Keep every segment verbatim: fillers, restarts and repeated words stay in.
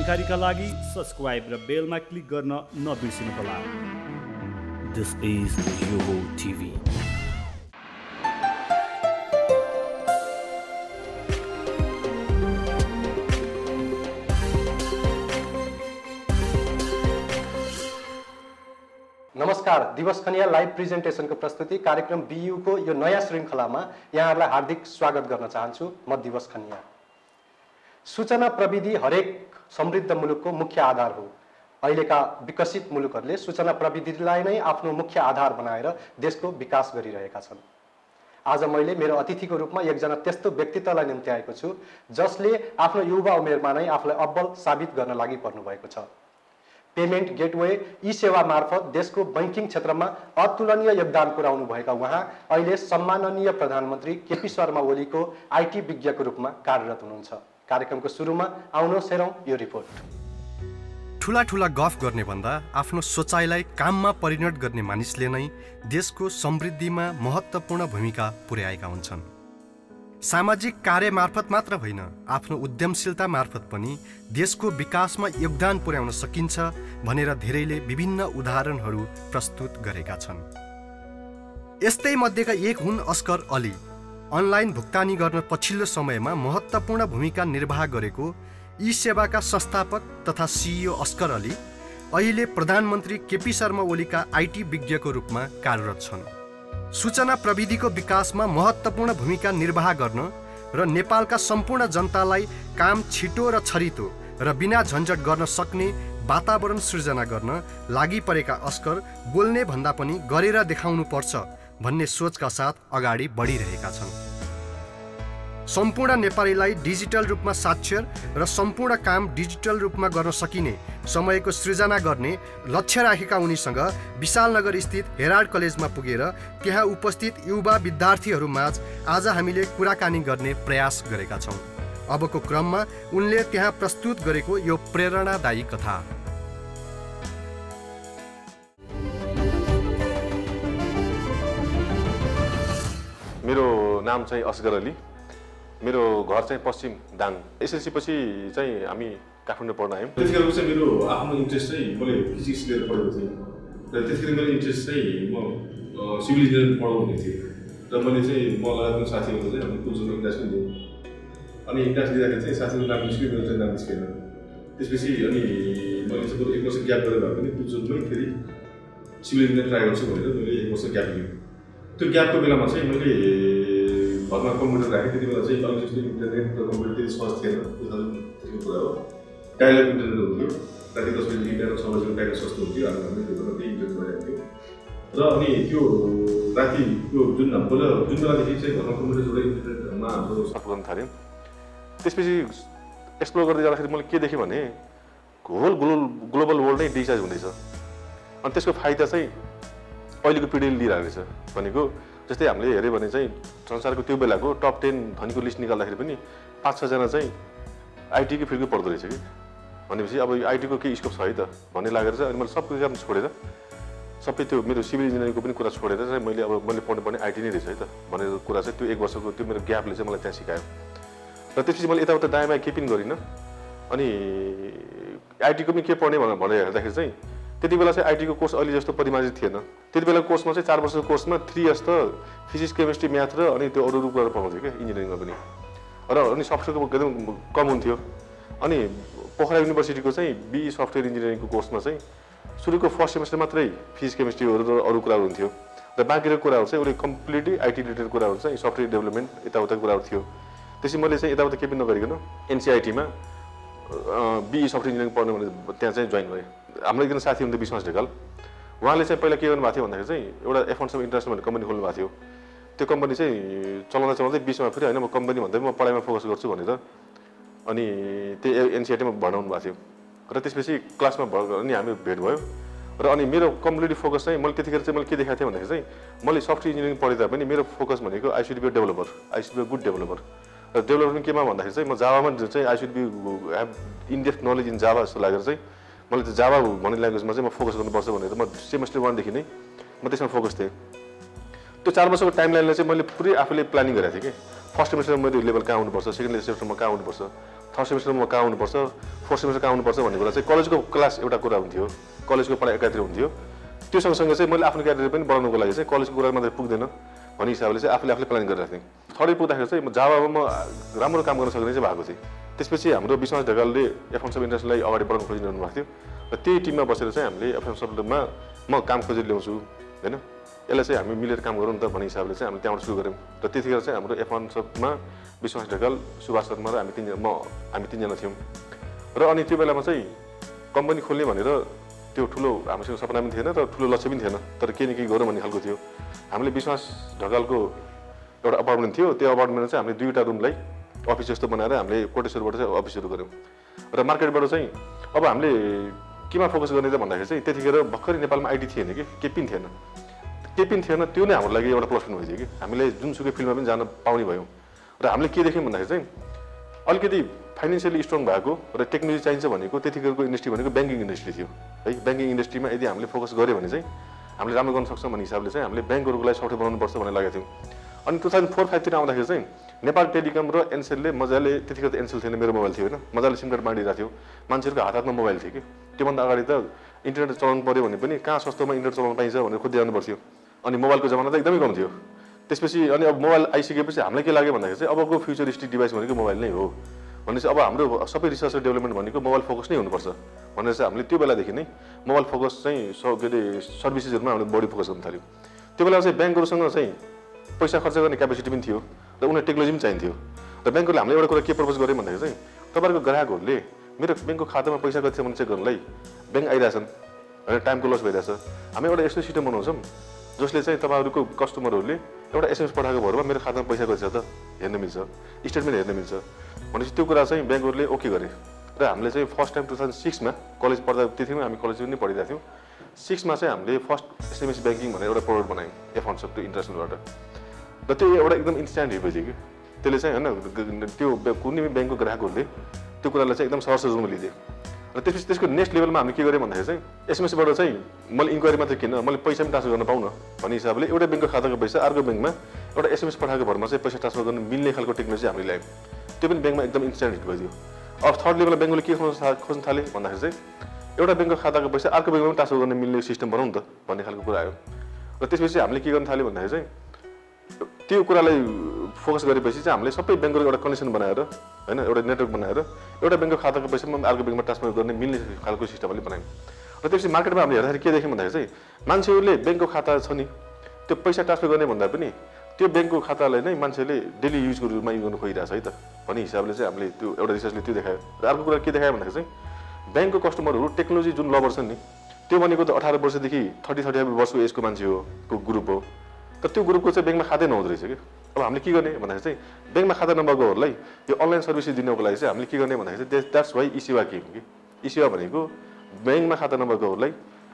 जानकारीका लागि सब्स्क्राइब र बेलमा क्लिक गर्न नबिर्सिनुहोला। This is YOHO T V. नमस्कार, दिवस खनिया लाइभ प्रेजेन्टेसनको प्रस्तुति कार्यक्रम बीयू को यो नयाँ श्रृङ्खलामा यहाँहरूलाई हार्दिक स्वागत गर्न चाहन्छु। म दिवस खनिया। सूचना प्रविधि हरेक समृद्ध मुलुकको मुख्य आधार हो। अहिलेका विकसित मुलुकहरूले सूचना प्रविधिलाई नै आफ्नो मुख्य आधार बनाएर देशको विकास गरिरहेका छन्। आज मैले मेरो अतिथिको रूपमा एकजना त्यस्तो व्यक्तित्वलाई निम्त्याएको छु जसले आफ्नो युवा उमेरमा नै आफूलाई अब्बल साबित गर्न लागि पर्नु भएको छ। पेमेन्ट गेटवे ई-सेवा मार्फत देशको बैंकिङ क्षेत्रमा अतुलनीय योगदान पुर्याउनु भएका उहाँ अहिले सम्माननीय प्रधानमन्त्री केपी शर्मा ओलीको आईटी विज्ञको रूपमा कार्यरत हुनुहुन्छ। कार्यक्रमको सुरुमा आउनुहोस् हेरौँ यो रिपोर्ट। ठुला ठुला गफ गर्ने भन्दा आफ्नो सोचाइलाई काममा परिणत गर्ने मानिसले नै देशको समृद्धिमा महत्त्वपूर्ण भूमिका पुर्याएका हुन्छन्। सामाजिक कार्य मार्फत मात्र होइन, आफ्नो उद्यमशीलता मार्फत पनि देशको विकासमा योगदान पुर्याउन सकिन्छ भनेर धेरैले विभिन्न उदाहरणहरू प्रस्तुत गरेका छन्। यस्तै मध्येका एक हुन् अस्गर अली। अनलाइन भुक्तानी गर्न पछिल्लो समयमा महत्त्वपूर्ण भूमिका निर्वाह गरेको ई-सेवाका संस्थापक तथा सीईओ अस्गर अली अहिले प्रधानमन्त्री केपी शर्मा ओलीका आईटी विज्ञको रूपमा कार्यरत छन्। सूचना प्रविधिको विकासमा महत्त्वपूर्ण भूमिका निर्वाह गर्न र नेपालका सम्पूर्ण जनतालाई काम छिटो र छरितो र बिना झन्झट गर्न सक्ने वातावरण सृजना गर्न लागि परेका अस्कर बोल्ने भन्दा पनि गरेर देखाउनु पर्छ भन्ने सोचका साथ अगाडि बढिरहेका छन्। सम्पूर्ण नेपालीलाई डिजिटल रूपमा साक्षर र सम्पूर्ण काम डिजिटल रूपमा गर्न सकिने समयको सृजना गर्ने लक्ष्य राखेका उनीसँग विशालनगर स्थित हेराल्ड कलेजमा पुगेर त्यहाँ उपस्थित युवा विद्यार्थीहरूमाझ आज हामीले कुराकानी गर्ने प्रयास गरेका छौँ। अबको क्रममा उनले त्यहाँ प्रस्तुत गरेको यो प्रेरणादायी कथा। मेरो नाम चाहिँ असगर अली। मेरो घर चाहिँ पश्चिम दाङ। एसएलसी पछि चाहिँ हामी काठमाडौँ पढ्न आयौँ। त्यतिखेर चाहिँ मेरो आफ्नो इन्ट्रेस्ट चाहिँ मैले फिजिक्स लिएर पढेको थिएँ र त्यतिखेर मेरो इन्ट्रेस्ट चाहिँ म सिभिल इन्जिनियरिङ पढाउने थिएँ र मैले चाहिँ म लगायतको साथीहरू चाहिँ हामी पुजनको इन्ट्रेस्ट पनि दिएँ। अनि इन्ट्रेस्ट दिँदाखेरि चाहिँ साथीको नाम निस्क्यो, मेरो चाहिँ नाम निस्केन। त्यसपछि अनि मैले चाहिँ एक वर्ष ग्याप गरेर भए पनि पुजनमै फेरि सिभिल इन्जिनियरिङ ट्राई गर्छु भनेर मैले एक वर्ष ग्याप लिएँ। त्यो ग्यापको बेलामा चाहिँ मैले घरमा कम्प्युटर राखेँ। त्यति बेला चाहिँ अलिक जस्तो इन्टरनेट र कम्प्युटर त्यति सहज थिएन। त्यो त्यसको कुरा हो। डाइलर इन्टरनेट हुन्थ्यो। राति दस बजी इन्टरनेट छ बजीको प्याकेज सस्तो हुन्थ्यो। अनि हामीले त्यो बेला त्यही इन्टरनेट भइरहेको थियो र अनि त्यो राति त्यो जुन हाम्रो जुन बेलादेखि चाहिँ घरमा कम्प्युटर जोडेर इन्टरनेटमा हाम्रो सर्फ गर्न थाल्यौँ। त्यसपछि एक्सप्लोर गर्दै जाँदाखेरि मैले के देखेँ भने होल ग्लोबल ग्लोबल वर्ल्ड नै डिजिटाइज हुँदैछ। अनि त्यसको फाइदा चाहिँ अहिलेको पिँढीले लिइरहेको छ। भनेको जस्तै हामीले हेऱ्यो भने चाहिँ संसारको त्यो बेलाको टप टेन धनीको लिस्ट निकाल्दाखेरि पनि पाँच छजना चाहिँ आइटीको फिल्डको पढ्दो रहेछ कि। भनेपछि अब आइटीको केही स्कोप छ है त भन्ने लागेर चाहिँ अनि मैले सबै काम छोडेर सबै त्यो मेरो सिभिल इन्जिनियरिङको पनि कुरा छोडेर चाहिँ मैले अब मैले पढ्नु पर्ने आइटी नै रहेछ है त भनेर कुरा चाहिँ त्यो एक वर्षको त्यो मेरो ग्यापले चाहिँ मलाई त्यहाँ सिकायो। र त्यसपछि मैले यताउता दायाँ बायाँ केही पनि गरिनँ। अनि आइटीको पनि के पढ्ने भनेर भनेर हेर्दाखेरि चाहिँ त्यति बेला चाहिँ आइटीको कोर्स अहिले जस्तो परिमार्जित थिएन। त्यति बेलाको कोर्समा चाहिँ चार वर्षको कोर्समा थ्री इयर्स त फिजिक्स केमिस्ट्री म्याथ र अनि त्यो अरू अरू कुराहरू पढाउँथ्यो क्या इन्जिनियरिङमा पनि। र अनि सफ्टवेयरको एकदम कम हुन्थ्यो। अनि पोखरा युनिभर्सिटीको चाहिँ बिई सफ्टवेयर इन्जिनियरिङको कोर्समा चाहिँ सुरुको फर्स्ट सेमेस्टर मात्रै फिजिक्स केमिस्ट्रीहरू र अरू कुराहरू हुन्थ्यो र बाँकीको कुराहरू चाहिँ उसले कम्प्लिटली आइटी रिलेटेड कुराहरू चाहिँ सफ्टवेयर डेभलपमेन्ट यताउता कुराहरू थियो। त्यसपछि मैले चाहिँ यताउता केही पनि नगरिकन एनसिआइटीमा बिई सफ्टवेयर इन्जिनियरिङ पढ्नु भने त्यहाँ चाहिँ जोइन गरेँ। हाम्रो एकजना साथी हुनुहुन्थ्यो विश्वास ढेकाल। उहाँले चाहिँ पहिला के गर्नुभएको थियो भन्दाखेरि चाहिँ एउटा एफन्सम इन्टरनेसनल भन्ने कम्पनी खोल्नु भएको थियो। त्यो कम्पनी चाहिँ चलाउँदा चलाउँदै बिचमा फेरि होइन म कम्पनी भन्दै म पढाइमा फोकस गर्छु भनेर अनि त्यही एनसिआइटीमा भर्नाउनु भएको थियो। र त्यसपछि क्लासमा भर अनि हामी भेट भयो र अनि मेरो कम्प्लिटली फोकस चाहिँ मैले त्यतिखेर चाहिँ मैले के देखाएको थिएँ भन्दाखेरि चाहिँ मैले सफ्टवेयर इन्जिनियरिङ पढिँदा पनि मेरो फोकस भनेको I should be developer, I should be good developer. र डेभलपमेन्ट केमा भन्दाखेरि चाहिँ म जावामा चाहिँ I should be have in depth knowledge in Java जस्तो लागेर चाहिँ मैले त्यो जावा भन्ने ल्याङ्ग्वेजमा चाहिँ म फोकस गर्नुपर्छ भनेर म सेमेस्टर वानदेखि नै म त्यसमा फोकस थिएँ। त्यो चार वर्षको टाइमलाइनलाई चाहिँ मैले पुरै आफूले प्लानिङ गरेको थिएँ कि फर्स्ट सेमेस्टरमा मेरो लेभल कहाँ आउनुपर्छ, सेकेन्ड सेमेस्टरमा कहाँ आउनुपर्छ, थर्ड सेमेस्टरमा म कहाँ आउनुपर्छ, फोर्थ सेमेस्टर कहाँ आउनुपर्छ भन्ने कुरा चाहिँ कलेजको क्लास एउटा कुरा हुन्थ्यो कलेजको पढाइ एकातिर हुन्थ्यो त्यो सँगसँगै चाहिँ मैले आफ्नो क्यारियर पनि बनाउनुको लागि चाहिँ कलेजको कुरा मात्रै पुग्दैन भन्ने हिसाबले चाहिँ आफूले आफूले प्लान गरिरहेको थिएँ थर्ड इयर पुग्दाखेरि चाहिँ म जाभामा म राम्रो काम गर्न सक्ने चाहिँ भएको थिएँ त्यसपछि हाम्रो विश्वास ढकालले एफएम सब इन्डस्ट्रीलाई अगाडि बढाउन खोजिरहनु भएको थियो र त्यही टिममा बसेर चाहिँ हामीले एफएम सबमा म काम खोजेर ल्याउँछु होइन यसलाई चाहिँ हामी मिलेर काम गरौँ न त भन्ने हिसाबले चाहिँ हामीले त्यहाँबाट सुरु गऱ्यौँ र त्यतिखेर चाहिँ हाम्रो एफएम सबमा विश्वास ढकाल सुभाष शर्मा र हामी तिनजना म हामी तिनजना थियौँ र अनि त्यो बेलामा चाहिँ कम्पनी खोल्ने भनेर त्यो ठुलो हामीसँग सपना पनि थिएन र ठुलो लक्ष्य पनि थिएन तर केही न केही गरौँ भन्ने खालको थियो हामीले विश्वास ढकालको एउटा अपार्टमेन्ट थियो त्यो अपार्टमेन्टमा चाहिँ हामीले दुईवटा रुमलाई अफिस जस्तो बनाएर हामीले कोटेश्वरबाट चाहिँ अफिस सुरु गऱ्यौँ र मार्केटबाट चाहिँ अब हामीले केमा फोकस गर्ने त भन्दाखेरि चाहिँ त्यतिखेर भर्खरै नेपालमा आइटी थिएन कि केही पनि थिएन केही पनि थिएन त्यो नै हाम्रो लागि एउटा प्लस पोइन्ट भइदियो कि हामीले जुनसुकै फिल्डमा पनि जान पाउने भयौँ र हामीले के देख्यौँ भन्दाखेरि चाहिँ अलिकति फाइनेन्सियली स्ट्रङ भएको र टेक्नोलोजी चाहिन्छ भनेको त्यतिखेरको इन्डस्ट्री भनेको ब्याङ्किङ इन्डस्ट्री थियो है ब्याङ्किङ इन्डस्ट्रीमा यदि हामीले फोकस गऱ्यो भने चाहिँ हामीले राम्रो गर्न सक्छौँ भन्ने हिसाबले चाहिँ हामीले ब्याङ्कहरूको लागि सफ्टवेयर बनाउनुपर्छ भन्ने लागेको थियौँ अनि टु थाउजन्ड फोर फाइभतिर आउँदाखेरि चाहिँ नेपाल टेलिकम र एनसेलले मजाले त्यतिखेर त एनसेल थिएन मेरो मोबाइल थियो होइन मजाले सिम कार्ड बाँडिरहेको थियो मान्छेहरूको हात हातमा मोबाइल थियो कि त्योभन्दा अगाडि त इन्टरनेट चलाउनु पऱ्यो भने पनि कहाँ सस्तोमा इन्टरनेट चलाउनु पाइन्छ भनेर खोज्दै जानु पर्थ्यो अनि मोबाइलको जमाना त एकदमै कम थियो त्यसपछि अनि अब मोबाइल आइसकेपछि हामीलाई के लाग्यो भन्दाखेरि चाहिँ अबको फ्युचरिस्टिक डिभाइस भनेको मोबाइल नै हो भनेपछि अब हाम्रो सबै रिसर्च र डेभलपमेन्ट भनेको मोबाइल फोकस नै हुनुपर्छ भनेर चाहिँ हामीले त्यो बेलादेखि नै मोबाइल फोकस चाहिँ के अरे सर्भिसेसहरूमा हामीले बढी फोकस गर्न थाल्यौँ त्यो बेला चाहिँ ब्याङ्कहरूसँग चाहिँ पैसा खर्च गर्ने क्यापेसिटी पनि थियो र उनीहरू टेक्नोलोजी पनि चाहिन्थ्यो र ब्याङ्कहरूले हामीले एउटा कुरा के प्रपोज गर्यो भन्दाखेरि चाहिँ तपाईँहरूको ग्राहकहरूले मेरो ब्याङ्कको खातामा पैसा कति छ भने चेक गर्नलाई ब्याङ्क आइरहेछन् होइन टाइमको लस भइरहेछ हामी एउटा यस्तो सिस्टम बनाउँछौँ जसले चाहिँ तपाईँहरूको कस्टमरहरूले एउटा एसएमएस पठाएको भरमा मेरो खातामा पैसा कति छ त हेर्न मिल्छ स्टेटमेन्ट हेर्न मिल्छ भनेपछि त्यो कुरा चाहिँ ब्याङ्कहरूले ओके गरे र हामीले चाहिँ फर्स्ट टाइम टु थाउजन्ड सिक्समा कलेज पढ्दा त्यतिखेर हामी कलेज पनि पढिरहेको थियौँ सिक्समा चाहिँ हामीले फर्स्ट एसएमएस ब्याङ्किङ भनेर एउटा प्रोडक्ट बनायौँ एफोन सब त्यो इन्टरनेसनलबाट र त्यो एउटा एकदम इन्स्ट्यान्ट हिट भइदियो कि त्यसले चाहिँ होइन त्यो कुनै पनि ब्याङ्कको ग्राहकहरूले त्यो कुरालाई चाहिँ एकदम सहज सजिलोमा लिदियो र त्यसपछि त्यसको नेक्स्ट लेभलमा हामीले के गर्यौँ भन्दाखेरि चाहिँ एसएमएसबाट चाहिँ मैले इन्क्वायरी मात्रै किन मैले पैसा पनि ट्रान्सफर गर्न पाउन भन्ने हिसाबले एउटा ब्याङ्कको खाताको पैसा अर्को ब्याङ्कमा एउटा एसएमएस पठाएको भरमा चाहिँ पैसा ट्रान्सफर गर्न मिल्ने खालको टेक्नोलोजी हामीले ल्यायौँ त्यो पनि ब्याङ्कमा एकदम इन्स्ट्यान्ट हिट भइदियो अब थर्ड लेभलमा ब्याङ्कले के खोज्न खोज्न थाले भन्दाखेरि चाहिँ एउटा ब्याङ्कको खाताको पैसा अर्को ब्याङ्कमा पनि ट्रान्सफर गर्न मिल्ने सिस्टम बनाउँ त भन्ने खालको कुरा आयो र त्यसपछि हामीले के गर्न थाल्यो भन्दाखेरि चाहिँ त्यो कुरालाई फोकस गरेपछि चाहिँ हामीले सबै ब्याङ्कको एउटा कनेक्सन बनाएर होइन एउटा नेटवर्क बनाएर एउटा ब्याङ्कको खाताको पैसामा अर्को ब्याङ्कमा ट्रान्सफर गर्ने मिल्ने खालको सिस्टमले बनायौँ र त्यसपछि मार्केटमा हामीले हेर्दाखेरि के देख्यौँ भन्दाखेरि चाहिँ मान्छेहरूले ब्याङ्कको खाता छ नि त्यो पैसा ट्रान्सफर गर्ने भन्दा पनि त्यो ब्याङ्कको खातालाई नै मान्छेले डेली युजको रूपमा युज गर्नु खोजिरहेको छ है त भन्ने हिसाबले चाहिँ हामीले त्यो एउटा रिसर्चले त्यो देखायो र अर्को कुरा के देखायो भन्दाखेरि चाहिँ ब्याङ्कको कस्टमरहरू टेक्नोलोजी जुन लभर छन् नि त्यो भनेको त अठार वर्षदेखि थर्टी थर्टी फाइभ वर्षको एजको मान्छे हो को ग्रुप हो तर त्यो ग्रुपको चाहिँ ब्याङ्कमा खातै नहुँदो रहेछ कि अब हामीले के गर्ने भन्दाखेरि चाहिँ ब्याङ्कमा खाता नभएकोहरूलाई यो अनलाइन सर्भिसेस दिनको लागि चाहिँ हामीले के गर्ने भन्दाखेरि चाहिँ द्याट्स वाइ ई-सेवा के हो कि ई-सेवा भनेको ब्याङ्कमा खाता नभएकोहरूलाई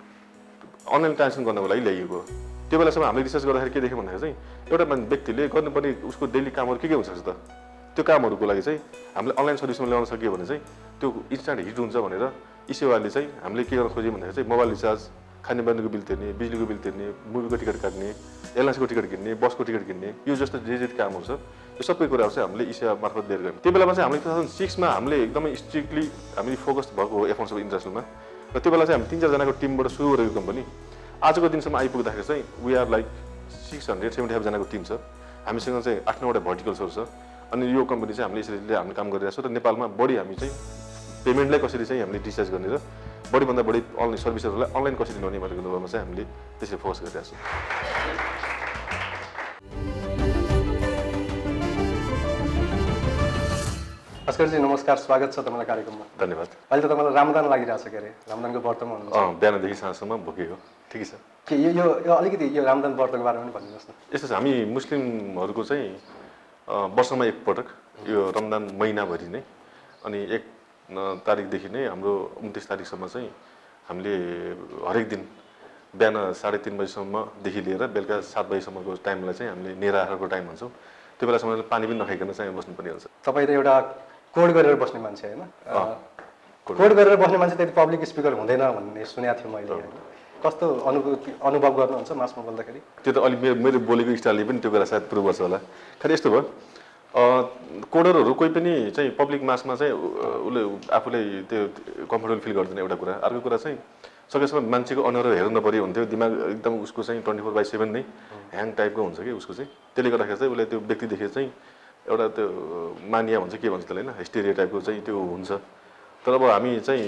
अनलाइन ट्रान्जेक्सन गर्नको लागि ल्याइएको त्यो बेलासम्म हामीले रिसर्च गर्दाखेरि के देख्यौँ भन्दाखेरि चाहिँ एउटा व्यक्तिले गर्नुपर्ने उसको डेली कामहरू के के हुनसक्छ त त्यो कामहरूको लागि चाहिँ हामीले अनलाइन सर्भिसमा ल्याउन सक्यो भने चाहिँ त्यो इन्स्ट्यान्ट हिट हुन्छ भनेर ई-सेवाले चाहिँ हामीले के गर्न खोज्यौँ भन्दाखेरि चाहिँ मोबाइल रिचार्ज खानेपानीको बिल तिर्ने बिजुलीको बिल तिर्ने मुभीको टिकट काट्ने एयरलाइन्सको टिकट किन्ने बसको टिकट किन्ने यो जस्तो जे जे कामहरू छ यो सबै कुराहरू चाहिँ हामीले ई-सेवा मार्फत लिएर गयौँ त्यो बेलामा चाहिँ हामीले टु थाउजन्ड सिक्समा हामीले एकदमै स्ट्रिक्टली हामी फोकस भएको हो एफोन सब इन्टरनेसनलमा र त्यो बेला चाहिँ हामी तिन चारजनाको टिमबाट सुरु गरेको कम्पनी आजको दिनसम्म आइपुग्दाखेरि चाहिँ we are like six hundred seventy फाइभजनाको टिम छ हामीसँग चाहिँ आठ नौवटा भर्टिकल्सहरू छ अनि यो कम्पनी चाहिँ हामीले यसरी हामीले काम गरिरहेको छौँ र नेपालमा बढी हामी चाहिँ पेमेन्टलाई कसरी चाहिँ हामीले डिस्चार्ज गर्ने र बढीभन्दा बढी अनलाइन सर्भिसहरूलाई अनलाइन कसरी ल्याउने भनेको कुरामा चाहिँ हामीले त्यसरी फोकस गरिरहेको छौँ अस्करजी नमस्कार स्वागत छ तपाईँलाई कार्यक्रममा धन्यवाद अहिले त तपाईँलाई रामदान लागिरहेछ के अरे रामदानको व्रतमा हुनुहुन्छ अँ बिहानदेखि साँझसम्म भोकेको ठिकै छ के यो यो अलिकति यो रामदान व्रतको बारेमा पनि भनिदिनुहोस् न यस्तो छ हामी मुस्लिमहरूको चाहिँ वर्षमा एकपटक यो रमजान महिनाभरि नै अनि एक तारिकदेखि नै हाम्रो उन्तिस तारिकसम्म चाहिँ हामीले हरेक दिन बिहान साढे तिन बजीसम्मदेखि लिएर बेलुका सात बजीसम्मको टाइमलाई चाहिँ हामीले निराहारको टाइम भन्छौँ त्यो बेलासम्म पानी पनि नखाइकन चाहिँ बस्नुपर्ने हुन्छ तपाईँ त एउटा कोड गरेर बस्ने मान्छे होइन कोड गरेर बस्ने मान्छे त्यति पब्लिक स्पिकर हुँदैन भन्ने सुनेको थिएँ मैले कस्तो अनुभूति अनुभव गर्नुहुन्छ मासमा बोल्दाखेरि त्यो त अलि मेरो मेरो बोलेको स्टाइलले पनि त्यो कुरा सायद प्रुभ गर्छ होला खालि यस्तो भयो कोडरहरू कोही पनि चाहिँ पब्लिक मासमा चाहिँ उसले आफूले त्यो कम्फर्टेबल फिल गर्दैन एउटा कुरा। अर्को कुरा चाहिँ सकेसम्म मान्छेको अनुहार हेर्नु नपऱ्यो हुन्थ्यो, दिमाग एकदम उसको चाहिँ ट्वेन्टी फोर बाई सेभेन नै ह्याङ टाइपको हुन्छ कि उसको चाहिँ। त्यसले गर्दाखेरि चाहिँ उसले त्यो व्यक्ति देखेर चाहिँ एउटा त्यो मानिया भन्छ के भन्छ त्यसलाई होइन, हिस्टेरिया टाइपको चाहिँ त्यो हुन्छ। तर अब हामी चाहिँ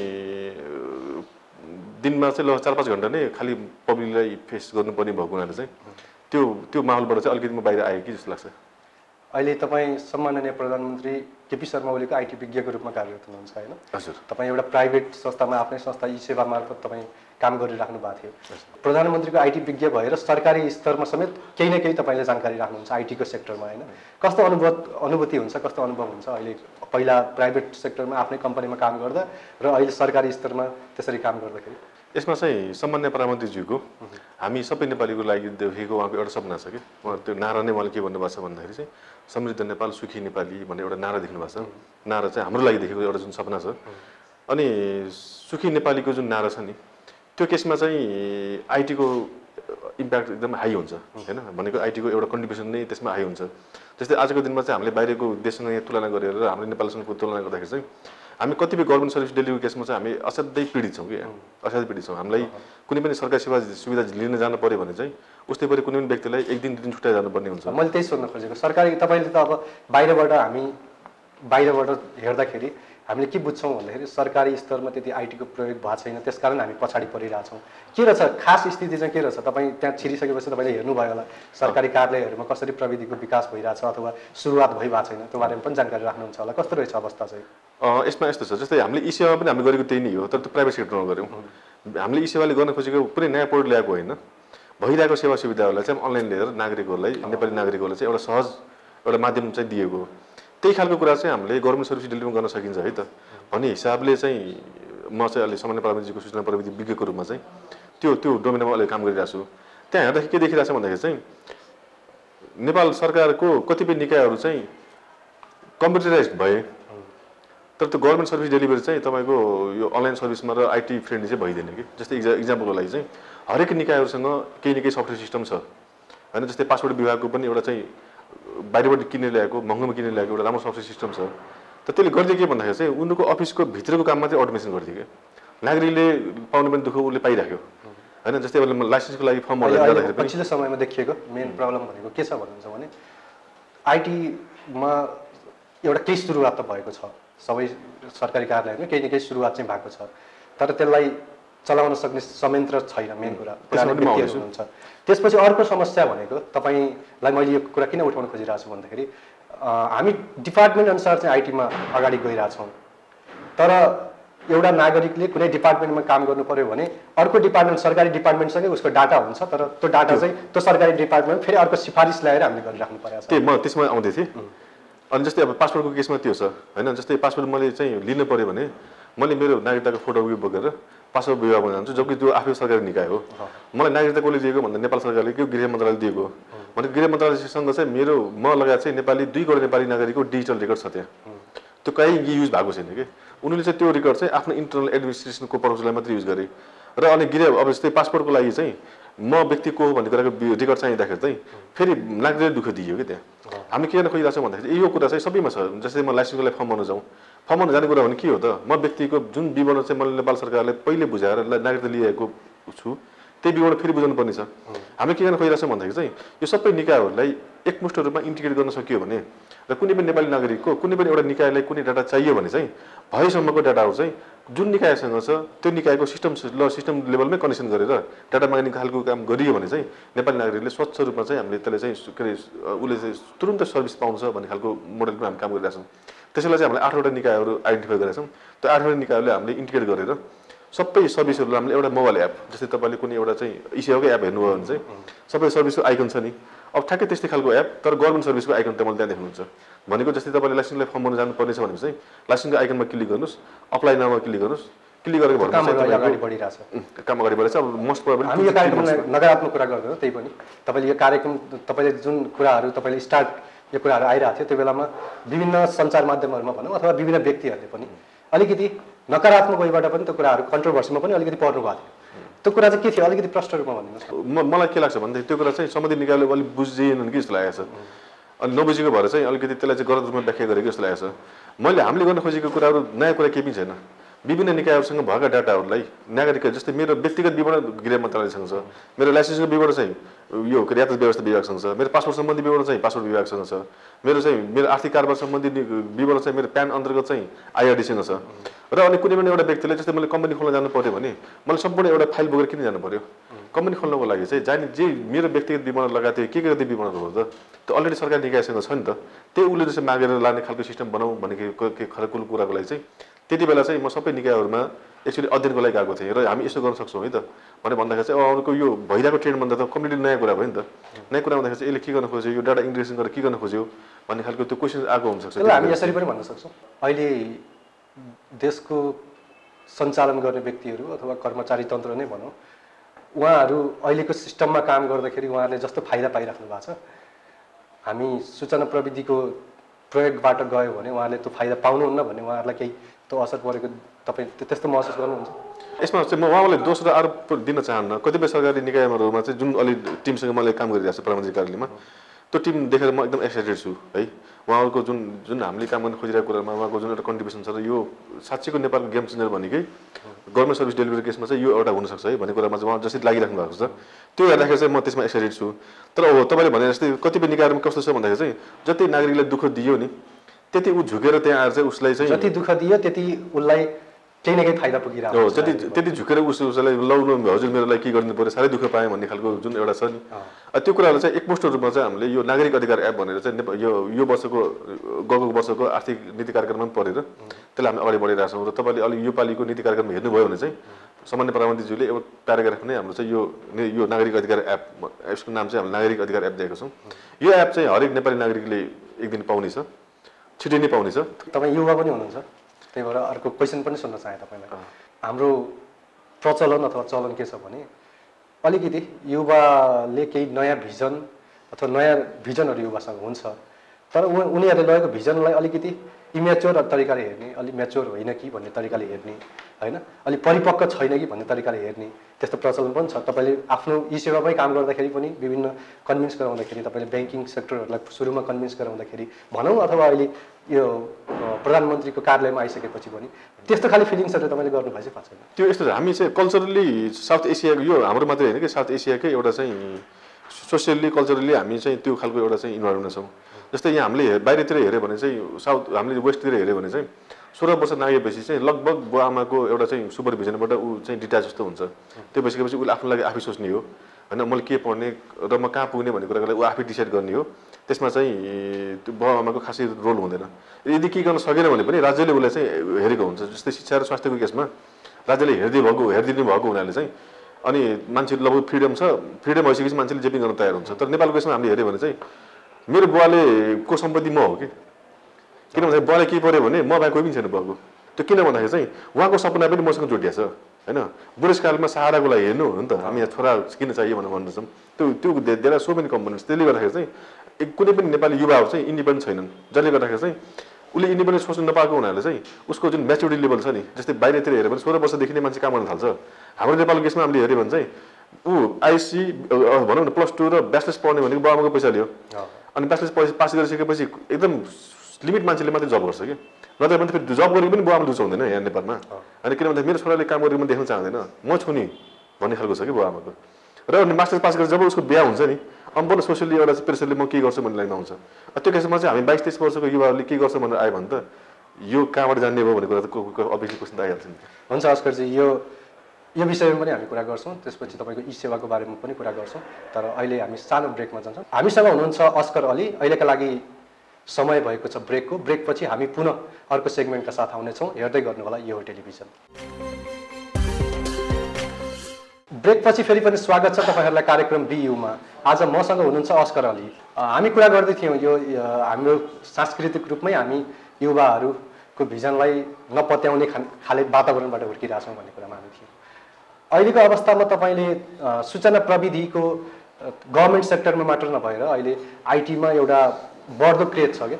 दिनमा चाहिँ ल चार पाँच घन्टा नै खालि पब्लिकलाई फेस गर्नुपर्ने भएको हुनाले चाहिँ त्यो त्यो माहौलबाट चाहिँ अलिकति म बाहिर आएँ कि जस्तो लाग्छ। अहिले तपाईँ सम्माननीय प्रधानमन्त्री केपी शर्मा ओलीको आइटी विज्ञको रूपमा कार्यरत हुनुहुन्छ होइन? हजुर। तपाईँ एउटा प्राइभेट संस्थामा आफ्नै संस्था ई-सेवा मार्फत तपाईँ काम गरिराख्नु भएको थियो। प्रधानमन्त्रीको आइटी विज्ञ भएर सरकारी स्तरमा समेत केही न केही तपाईँले जानकारी राख्नुहुन्छ आइटीको सेक्टरमा होइन? कस्तो अनुभव अनुभूति हुन्छ, कस्तो अनुभव हुन्छ अहिले पहिला प्राइभेट सेक्टरमा आफ्नै कम्पनीमा काम गर्दा र अहिले सरकारी स्तरमा त्यसरी काम गर्दाखेरि? यसमा चाहिँ सम्मान्य प्रधानमन्त्रीज्यूको हामी सबै नेपालीको लागि देखेको उहाँको एउटा सपना छ कि उहाँ त्यो नारा नै उहाँले के भन्नुभएको छ भन्दाखेरि चाहिँ समृद्ध नेपाल सुखी नेपाली भन्ने एउटा नारा देख्नु भएको छ। नारा चाहिँ हाम्रो लागि देखेको एउटा जुन सपना छ। अनि सुखी नेपालीको जुन नारा छ नि त्यो केसमा चाहिँ आइटीको इम्प्याक्ट एकदम हाई हुन्छ होइन, भनेको आइटीको एउटा कन्ट्रिब्युसन नै त्यसमा हाई हुन्छ। जस्तै आजको दिनमा चाहिँ हामीले बाहिरको देशसँग तुलना गरेर हाम्रो नेपालसँगको तुलना गर्दाखेरि चाहिँ हामी कतिपय गभर्मेन्ट सर्भिस डेलिभरी केसमा चाहिँ हामी असाध्यै पीडित छौँ कि असाध्यै पीडित छौँ। हामीलाई कुनै पनि सरकारी सेवा सुविधा लिन जानु पऱ्यो भने चाहिँ उस्तै परि कुनै पनि व्यक्तिलाई एक दिन दुई दिन छुट्याइ जानुपर्ने हुन्छ। मैले त्यही सोध्न खोजेको, सरकारी तपाईँले त अब बाहिरबाट हामी बाहिरबाट हेर्दाखेरि हामीले के बुझ्छौँ भन्दाखेरि सरकारी स्तरमा त्यति आइटीको प्रयोग भएको छैन, त्यसकारण हामी पछाडि परिरहेछौँ। के रहेछ खास स्थिति चाहिँ के रहेछ? तपाईँ त्यहाँ छिरिसकेपछि तपाईँले हेर्नुभयो होला सरकारी कार्यालयहरूमा कसरी प्रविधिको विकास भइरहेछ अथवा सुरुवात भइरहेको छैन, त्यो बारेमा पनि जानकारी राख्नुहुन्छ होला। कस्तो रहेछ अवस्था चाहिँ? यसमा यस्तो छ जस्तै हामीले ई-सेवा पनि हामीले गरेको त्यही नै हो, तर त्यो प्राइभेट सेक्टरमा गऱ्यौँ। हामीले ई-सेवाले गर्न खोजेको कुनै नयाँ पोर्ट ल्याएको होइन, भइरहेको सेवा सुविधाहरूलाई चाहिँ अनलाइन लिएर नागरिकहरूलाई नेपाली नागरिकहरूलाई चाहिँ एउटा सहज एउटा माध्यम चाहिँ दिएको हो। त्यही खालको कुरा चाहिँ हामीले गभर्मेन्ट सर्भिस डेलिभरी गर्न सकिन्छ है त भन्ने हिसाबले चाहिँ म चाहिँ अहिले सामान्य प्रविधिको सूचना प्रविधि विज्ञको रूपमा चाहिँ त्यो त्यो डोमेनमा अहिले काम गरिरहेको छु। त्यहाँ हेर्दाखेरि के देखिरहेको छ भन्दाखेरि चाहिँ नेपाल सरकारको कतिपय निकायहरू चाहिँ कम्प्युटराइज भए तर त्यो गभर्मेन्ट सर्भिस डेलिभरी चाहिँ तपाईँको यो अनलाइन सर्भिसमा र आइटी फ्रेन्डली चाहिँ भइदिएन कि। जस्तै इक्जा इक्जाम्पलको लागि चाहिँ हरेक निकायहरूसँग केही न केही सफ्टवेयर सिस्टम छ होइन। जस्तै पासपोर्ट विभागको पनि एउटा चाहिँ बाहिरबाट किनेर ल्याएको महँगोमा किनेर ल्याएको एउटा राम्रो सफ्टवेयर सिस्टम छ। त त्यसले गरिदियो के भन्दाखेरि चाहिँ उनीहरूको अफिसको भित्रको काम मात्रै अटोमेसन गरिदियो कि नागरिकले पाउनु पनि दुःख उसले पाइराख्यो होइन। जस्तै अब लाइसेन्सको लागि फर्महरू जाँदाखेरि पनि पछिल्लो समयमा देखिएको मेन प्रब्लम भनेको के छ भन्नुहुन्छ भने आइटीमा एउटा केही सुरुवात त भएको छ, सबै सरकारी कार्यालयमा केही न केही सुरुवात चाहिँ भएको छ, तर त्यसलाई चलाउन सक्ने संयन्त्र छैन। मेन कुरा हुनुहुन्छ। त्यसपछि अर्को समस्या भनेको तपाईँलाई मैले यो कुरा किन उठाउन खोजिरहेको छु भन्दाखेरि हामी डिपार्टमेन्ट अनुसार चाहिँ आइटीमा अगाडि गइरहेछौँ, तर एउटा नागरिकले कुनै डिपार्टमेन्टमा काम गर्नु पर्यो भने अर्को डिपार्टमेन्ट सरकारी डिपार्टमेन्टसँगै उसको डाटा हुन्छ, तर त्यो डाटा चाहिँ त्यो सरकारी डिपार्टमेन्ट फेरि अर्को सिफारिस ल्याएर हामीले गरिराख्नु परेको छ। त्यही म त्यसमा आउँदै थिएँ। अनि जस्तै अब पासपोर्टको केसमा त्यो छ होइन। जस्तै पासपोर्ट मैले चाहिँ लिनु पऱ्यो भने मैले मेरो नागरिकताको फोटोकपी बोकेर पासपोर्ट विभागमा जान्छु, जबकि त्यो आफै सरकारी निकाय हो। मलाई नागरिकता कसले दिएको भन्दा नेपाल सरकारले के गृह मन्त्रालयले दिएको हो। भने गृह मन्त्रालयसँग चाहिँ मेरो म लगायत चाहिँ नेपाली दुई करोड नेपाली नागरिकको डिजिटल रेकर्ड छ त्यहाँ, त्यो कहीँ युज भएको छैन कि। उनीहरूले चाहिँ त्यो रेकर्ड चाहिँ आफ्नो इन्टरनल एडमिनिस्ट्रेसनको पर्पजलाई मात्रै युज गरे र अनि गृह अब जस्तै पासपोर्टको लागि चाहिँ म व्यक्ति को हो भन्ने कुराको रेकर्ड चाहिँदाखेरि चाहिँ फेरि नागरिकले दुःख दियो कि त्यहाँ। हामीले के गर्न खोजिरहेको छौँ भन्दाखेरि यो कुरा चाहिँ सबैमा छ। जस्तै म लाइसेन्सको लागि फर्म भर्न जाउँ, फर्म भर्न जाने कुरा भने के हो त म व्यक्तिको जुन विवरण चाहिँ मैले नेपाल सरकारले पहिले बुझाएर नागरिकता लिएको छु त्यही विवरण फेरि बुझाउनु पर्ने छ। हामीले के गर्न खोजिरहेको छौँ भन्दाखेरि चाहिँ यो सबै निकायहरूलाई एकमुष्ट रूपमा इन्टिग्रेट गर्न सकियो भने र कुनै पनि नेपाली नागरिकको कुनै पनि एउटा निकायलाई कुनै डाटा चाहियो भने चाहिँ भएसम्मको डाटाहरू चाहिँ जुन निकायसँग छ त्यो निकायको सिस्टम ल सिस्टम लेभलमै कनेक्सन गरेर डाटा माग्ने खालको काम गरियो भने चाहिँ नेपाली नागरिकले स्वच्छ रूपमा चाहिँ हामीले त्यसलाई चाहिँ के अरे उसले चाहिँ तुरुन्त सर्भिस पाउँछ भन्ने खालको मोडलमा हामी काम गरिरहेका छौँ। त्यसैलाई चाहिँ हामीले आठवटा निकायहरू आइडेन्टिफाई गरेका छौँ। त्यो आठवटा निकायहरूले हामीले इन्टिग्रेट गरेर सबै सर्भिसहरूलाई हामीले एउटा मोबाइल एप जस्तै तपाईँले कुनै एउटा चाहिँ ई-सेवाकै एप हेर्नुभयो भने चाहिँ सबै सर्भिसको आइकन छ नि, अब ठ्याक्कै त्यस्तै खालको एप तर गभर्मेन्ट सर्भिसको आइकन तपाईँले त्यहाँ देख्नुहुन्छ। भनेको जस्तै तपाईँले लाइसेन्सलाई फर्म भर्न जानुपर्नेछ भने चाहिँ लाइसेन्सको आइकनमा क्लिक गर्नुहोस्, अप्लाई नाउमा क्लिक गर्नुहोस्, क्लिक गरेको भएर अगाडि बढिरहेछ काम अगाडि बढेछ। अब मोस्ट प्रोबेबली हामी यो कार्यक्रमलाई नकारात्मक कुरा गर्दैनौँ, त्यही पनि तपाईँले यो कार्यक्रम तपाईँले जुन कुराहरू तपाईँले स्टार्ट यो कुराहरू आइरहेको थियो त्यो बेलामा विभिन्न सञ्चार माध्यमहरूमा भनौँ अथवा विभिन्न व्यक्तिहरूले पनि अलिकति नकारात्मक वहीबाट पनि त्यो कुराहरू कन्ट्रोभर्सीमा पनि अलिकति पर्नु भएको थियो। त्यो कुरा चाहिँ के थियो अलिकति प्रष्ट रूपमा भनिदिनुहोस्। म मलाई के लाग्छ भन्दाखेरि त्यो कुरा चाहिँ सम्बन्धित निकायले अलिक बुझिएनन् कि जस्तो लागेको छ। अनि नबुझेको भएर चाहिँ अलिकति त्यसलाई चाहिँ गलत रूपमा व्याख्या गरेको जस्तो लागेको छ। मैले हामीले गर्न खोजेको कुराहरू नयाँ कुरा केही पनि छैन। विभिन्न निकायहरूसँग भएका डाटाहरूलाई नागरिक जस्तै मेरो व्यक्तिगत विवरण गृह मन्त्रालयसँग छ, मेरो लाइसेन्सको विवरण चाहिँ यो यातायात व्यवस्था विभागसँग छ, मेरो पासपोर्ट सम्बन्धी विवरण चाहिँ पासपोर्ट विभागसँग छ, मेरो चाहिँ मेरो आर्थिक कारोबार सम्बन्धी विवरण चाहिँ मेरो प्यान अन्तर्गत चाहिँ आइआरडीसँग छ। र अनि कुनै पनि एउटा व्यक्तिले जस्तै मैले कम्पनी खोल्न जानु पर्यो भने मैले सम्पूर्ण एउटा फाइल बोकेर किन जानु पर्यो? कम्पनी खोल्नको लागि चाहिँ जाने जे मेरो व्यक्तिगत विवरण लगाएको थियो के के विवरणहरू हो त त्यो अलरेडी सरकारी निकायसँग छ नि त। त्यही उसले जस्तै मागेर लाने खालको सिस्टम बनाऊ भनेको के खरकुल कुराको लागि चाहिँ त्यति बेला चाहिँ म सबै निकायहरूमा एक्चुअली अध्ययनको लागि गएको थिएँ र हामी यसो गर्न सक्छौँ है त भनेर भन्दाखेरि चाहिँ अरूको यो भइरहेको ट्रेन्ड भन्दा त कम्प्लिटली नयाँ कुरा भयो नि त। नयाँ कुरा भन्दाखेरि चाहिँ यसले के गर्न खोज्यो, यो डाटा इन्टिग्रेसन गरेर के गर्न खोज्यो भन्ने खालको त्यो क्वेसन आएको हुनसक्छ। हामी यसरी पनि भन्न सक्छौँ अहिले देशको सञ्चालन गर्ने व्यक्तिहरू अथवा कर्मचारी तन्त्र नै भनौँ, उहाँहरू अहिलेको सिस्टममा काम गर्दाखेरि उहाँहरूले जस्तो फाइदा पाइराख्नु भएको छ, हामी सूचना प्रविधिको प्रयोगबाट गयो भने उहाँहरूले त्यो फाइदा पाउनुहुन्न भन्ने उहाँहरूलाई केही त्यो असर परेको तपाईँ त्यस्तो महसुस गर्नुहुन्छ? यसमा चाहिँ म उहाँलाई दोष र आरोप दिन चाहन्न। कतिपय सरकारी निकायहरूमा चाहिँ जुन अलि टिमसँग मैले काम गरिरहेको छु प्रधानमन्त्री कार्यालयमा, त्यो टिम देखेर म एकदम एक्साइटेड छु है। उहाँहरूको जुन जुन हामीले काम गर्न खोजिरहेको कुरामा उहाँको जुन एउटा कन्ट्रिब्युसन छ र यो साँच्चैको नेपालको गेम चेन्जर भनेकै गभर्मेन्ट सर्भिस डेलिभरी केसमा चाहिँ यो एउटा हुनसक्छ है भन्ने कुरामा चाहिँ उहाँ जसरी लागिराख्नु भएको छ। त्यो हेर्दाखेरि चाहिँ म त्यसमा एक्साइटेड छु। तर हो तपाईँले भने जस्तै कतिपय निकायहरूमा कस्तो छ भन्दाखेरि चाहिँ जति नागरिकलाई दुःख दियो नि त्यति ऊ झुकेर त्यहाँ आएर चाहिँ उसलाई चाहिँ जति दुःख दियो त्यति उसलाई केही न केही फाइदा पुगिरहेको हो। जति त्यति झुकेर उस उसलाई लौ हजुर मेरो लागि के गरिदिनु पऱ्यो, साह्रै दुःख पाएँ भन्ने खालको जुन एउटा छ नि त्यो कुरालाई चाहिँ एकमुष्ट रूपमा चाहिँ हामीले यो नागरिक अधिकार एप भनेर चाहिँ यो यो वर्षको गएको वर्षको आर्थिक नीति कार्यक्रममा पनि पढेर त्यसलाई हामी अगाडि बढिरहेका छौँ। र तपाईँले अलिक यो पालिको नीति कार्यक्रम हेर्नुभयो भने चाहिँ सामान्य प्रधानमन्त्रीज्यूले एउटा प्याराग्राफ नै हाम्रो चाहिँ यो यो नागरिक अधिकार एप, यसको नाम चाहिँ हामीले नागरिक अधिकार एप दिएको छौँ। यो एप चाहिँ हरेक नेपाली नागरिकले एक दिन पाउनेछ, छिटै नै पाउनेछ। तपाईँ युवा पनि हुनुहुन्छ, त्यही भएर अर्को क्वेसन पनि सुन्न चाहेँ तपाईँलाई। हाम्रो प्रचलन अथवा चलन के छ भने अलिकति युवाले केही नयाँ भिजन अथवा नयाँ भिजनहरू युवासँग हुन्छ, तर उनीहरूले लगेको भिजनलाई अलिकति इम्याच्योर तरिकाले हेर्ने, अलिक म्याच्योर होइन कि भन्ने तरिकाले हेर्ने होइन, अलिक परिपक्व छैन कि भन्ने तरिकाले हेर्ने त्यस्तो प्रचलन पनि छ। तपाईँले आफ्नो ई सेवामै काम गर्दाखेरि पनि विभिन्न कन्भिन्स गराउँदाखेरि तपाईँले ब्याङ्किङ सेक्टरहरूलाई सुरुमा कन्भिन्स गराउँदाखेरि भनौँ अथवा अहिले यो प्रधानमन्त्रीको कार्यालयमा आइसकेपछि पनि त्यस्तो खाले फिलिङ्सहरू तपाईँले गर्नुभएको चाहिँ छैन? त्यो यस्तो हामी चाहिँ कल्चरली साउथ एसियाको यो हाम्रो मात्रै होइन कि साउथ एसियाकै एउटा चाहिँ सोसियल्ली कल्चरली हामी चाहिँ त्यो खालको एउटा चाहिँ इन्भाइरोमेन्टमा छौँ। जस्तै यहाँ हामीले बाहिरतिर हेऱ्यो भने चाहिँ साउथ हामीले वेस्टतिर हेऱ्यो भने चाहिँ सोह्र वर्ष नागेपछि चाहिँ लगभग बुवा आमाको एउटा चाहिँ सुपरभिजनबाट ऊ चाहिँ डिटाच जस्तो हुन्छ। त्यो भइसकेपछि उसले आफ्नो लागि आफै सोच्ने हो होइन, मैले के पढ्ने र म कहाँ पुग्ने भन्ने कुराको लागि ऊ आफै डिसाइड गर्ने हो। त्यसमा चाहिँ त्यो बुवा आमाको खासै रोल हुँदैन। यदि के गर्न सकेन भने पनि राज्यले उसलाई चाहिँ हेरेको हुन्छ। जस्तै शिक्षा र स्वास्थ्यको केसमा राज्यले हेर्दै भएको हेरिदिनु भएको हुनाले चाहिँ अनि मान्छे लगभग फ्रिडम छ, फ्रिडम भइसकेपछि मान्छेले जे पनि गर्न तयार हुन्छ। तर नेपालको केसमा हामीले हेऱ्यो भने चाहिँ मेरो बुवाले को सम्पत्ति म हो कि, किन भन्दाखेरि बुवाले के पऱ्यो भने म बाहेक कोही पनि छैन बुवाको। त्यो किन भन्दाखेरि चाहिँ उहाँको सपना पनि मसँग जोडिया छ होइन। बुढेसकालमा सहाराको लागि हेर्नु हो नि त, हामी यहाँ छोरा किन चाहियो भनेर भन्दछौँ। त्यो त्यो धेरै सो मेनी कम्पोनेन्ट्स। त्यसले गर्दाखेरि चाहिँ कुनै पनि नेपाली युवाहरू चाहिँ इन्डिपेन्डेन्ट छैनन्, जसले गर्दाखेरि चाहिँ उसले इन्डिपेन्डेन्ट सोच्नु नपाएको हुनाले चाहिँ उसको जुन म्याच्युरिटी लेभल छ नि, जस्तै बाहिरतिर हेऱ्यो भने सोह्र वर्षदेखि नै मान्छे काम गर्न थाल्छ। हाम्रो नेपालको केसमा हामीले हेऱ्यो भने चाहिँ ऊ आइसी भनौँ न प्लस टू र ब्याचलर्स पढ्ने भनेको बुवा आमाको पैसा लियो अनि ब्याचलर्स पास गरिसकेपछि एकदम लिमिट मान्छेले मात्रै जब गर्छ कि, नत्र भने फेरि जब गरेको पनि बुवा आमा रुचाउँदैन यहाँ नेपालमा। अनि किन भन्दा मेरो छोराले काम गरेको पनि देख्न चाहँदैन, म छु नि भन्ने खालको छ कि बुवा आमाको। र अनि मास्टर्स पास गरेर जब उसको बिहा हुन्छ नि अम्बो सोसियली एउटा प्रेसरले म के गर्छु भन्ने लाइनमा आउँछ। त्यो केसमा चाहिँ हामी बाइस तेइस वर्षको युवाहरूले के गर्छ भनेर आयो भने त यो कहाँबाट जान्ने भयो भन्ने कुरा त अभियसली क्वेसन त आइहाल्छ नि। हुन्छ अस्करजी, यो यो विषयमा पनि हामी कुरा गर्छौँ, त्यसपछि तपाईँको ई सेवाको बारेमा पनि कुरा गर्छौँ। तर अहिले हामी सानो ब्रेकमा जान्छौँ। हामीसँग हुनुहुन्छ अस्कर अली। अहिलेका लागि समय भएको छ ब्रेकको। ब्रेकपछि हामी पुनः अर्को सेगमेन्टका साथ आउनेछौँ। हेर्दै गर्नु होला यो टेलिभिजन। ब्रेकपछि फेरि पनि स्वागत छ तपाईँहरूलाई कार्यक्रम बियुमा। आज मसँग हुनुहुन्छ अस्कर अली। हामी कुरा गर्दै थियौँ यो हाम्रो सांस्कृतिक रूपमै हामी युवाहरूको भिजनलाई नपत्याउने खाले वातावरणबाट हुर्किरहेछौँ भन्ने कुरामा हामी थियौँ। अहिलेको अवस्थामा तपाईँले सूचना प्रविधिको गभर्मेन्ट सेक्टरमा मात्र नभएर अहिले आइटीमा एउटा बढ्दो क्रेज छ क्या।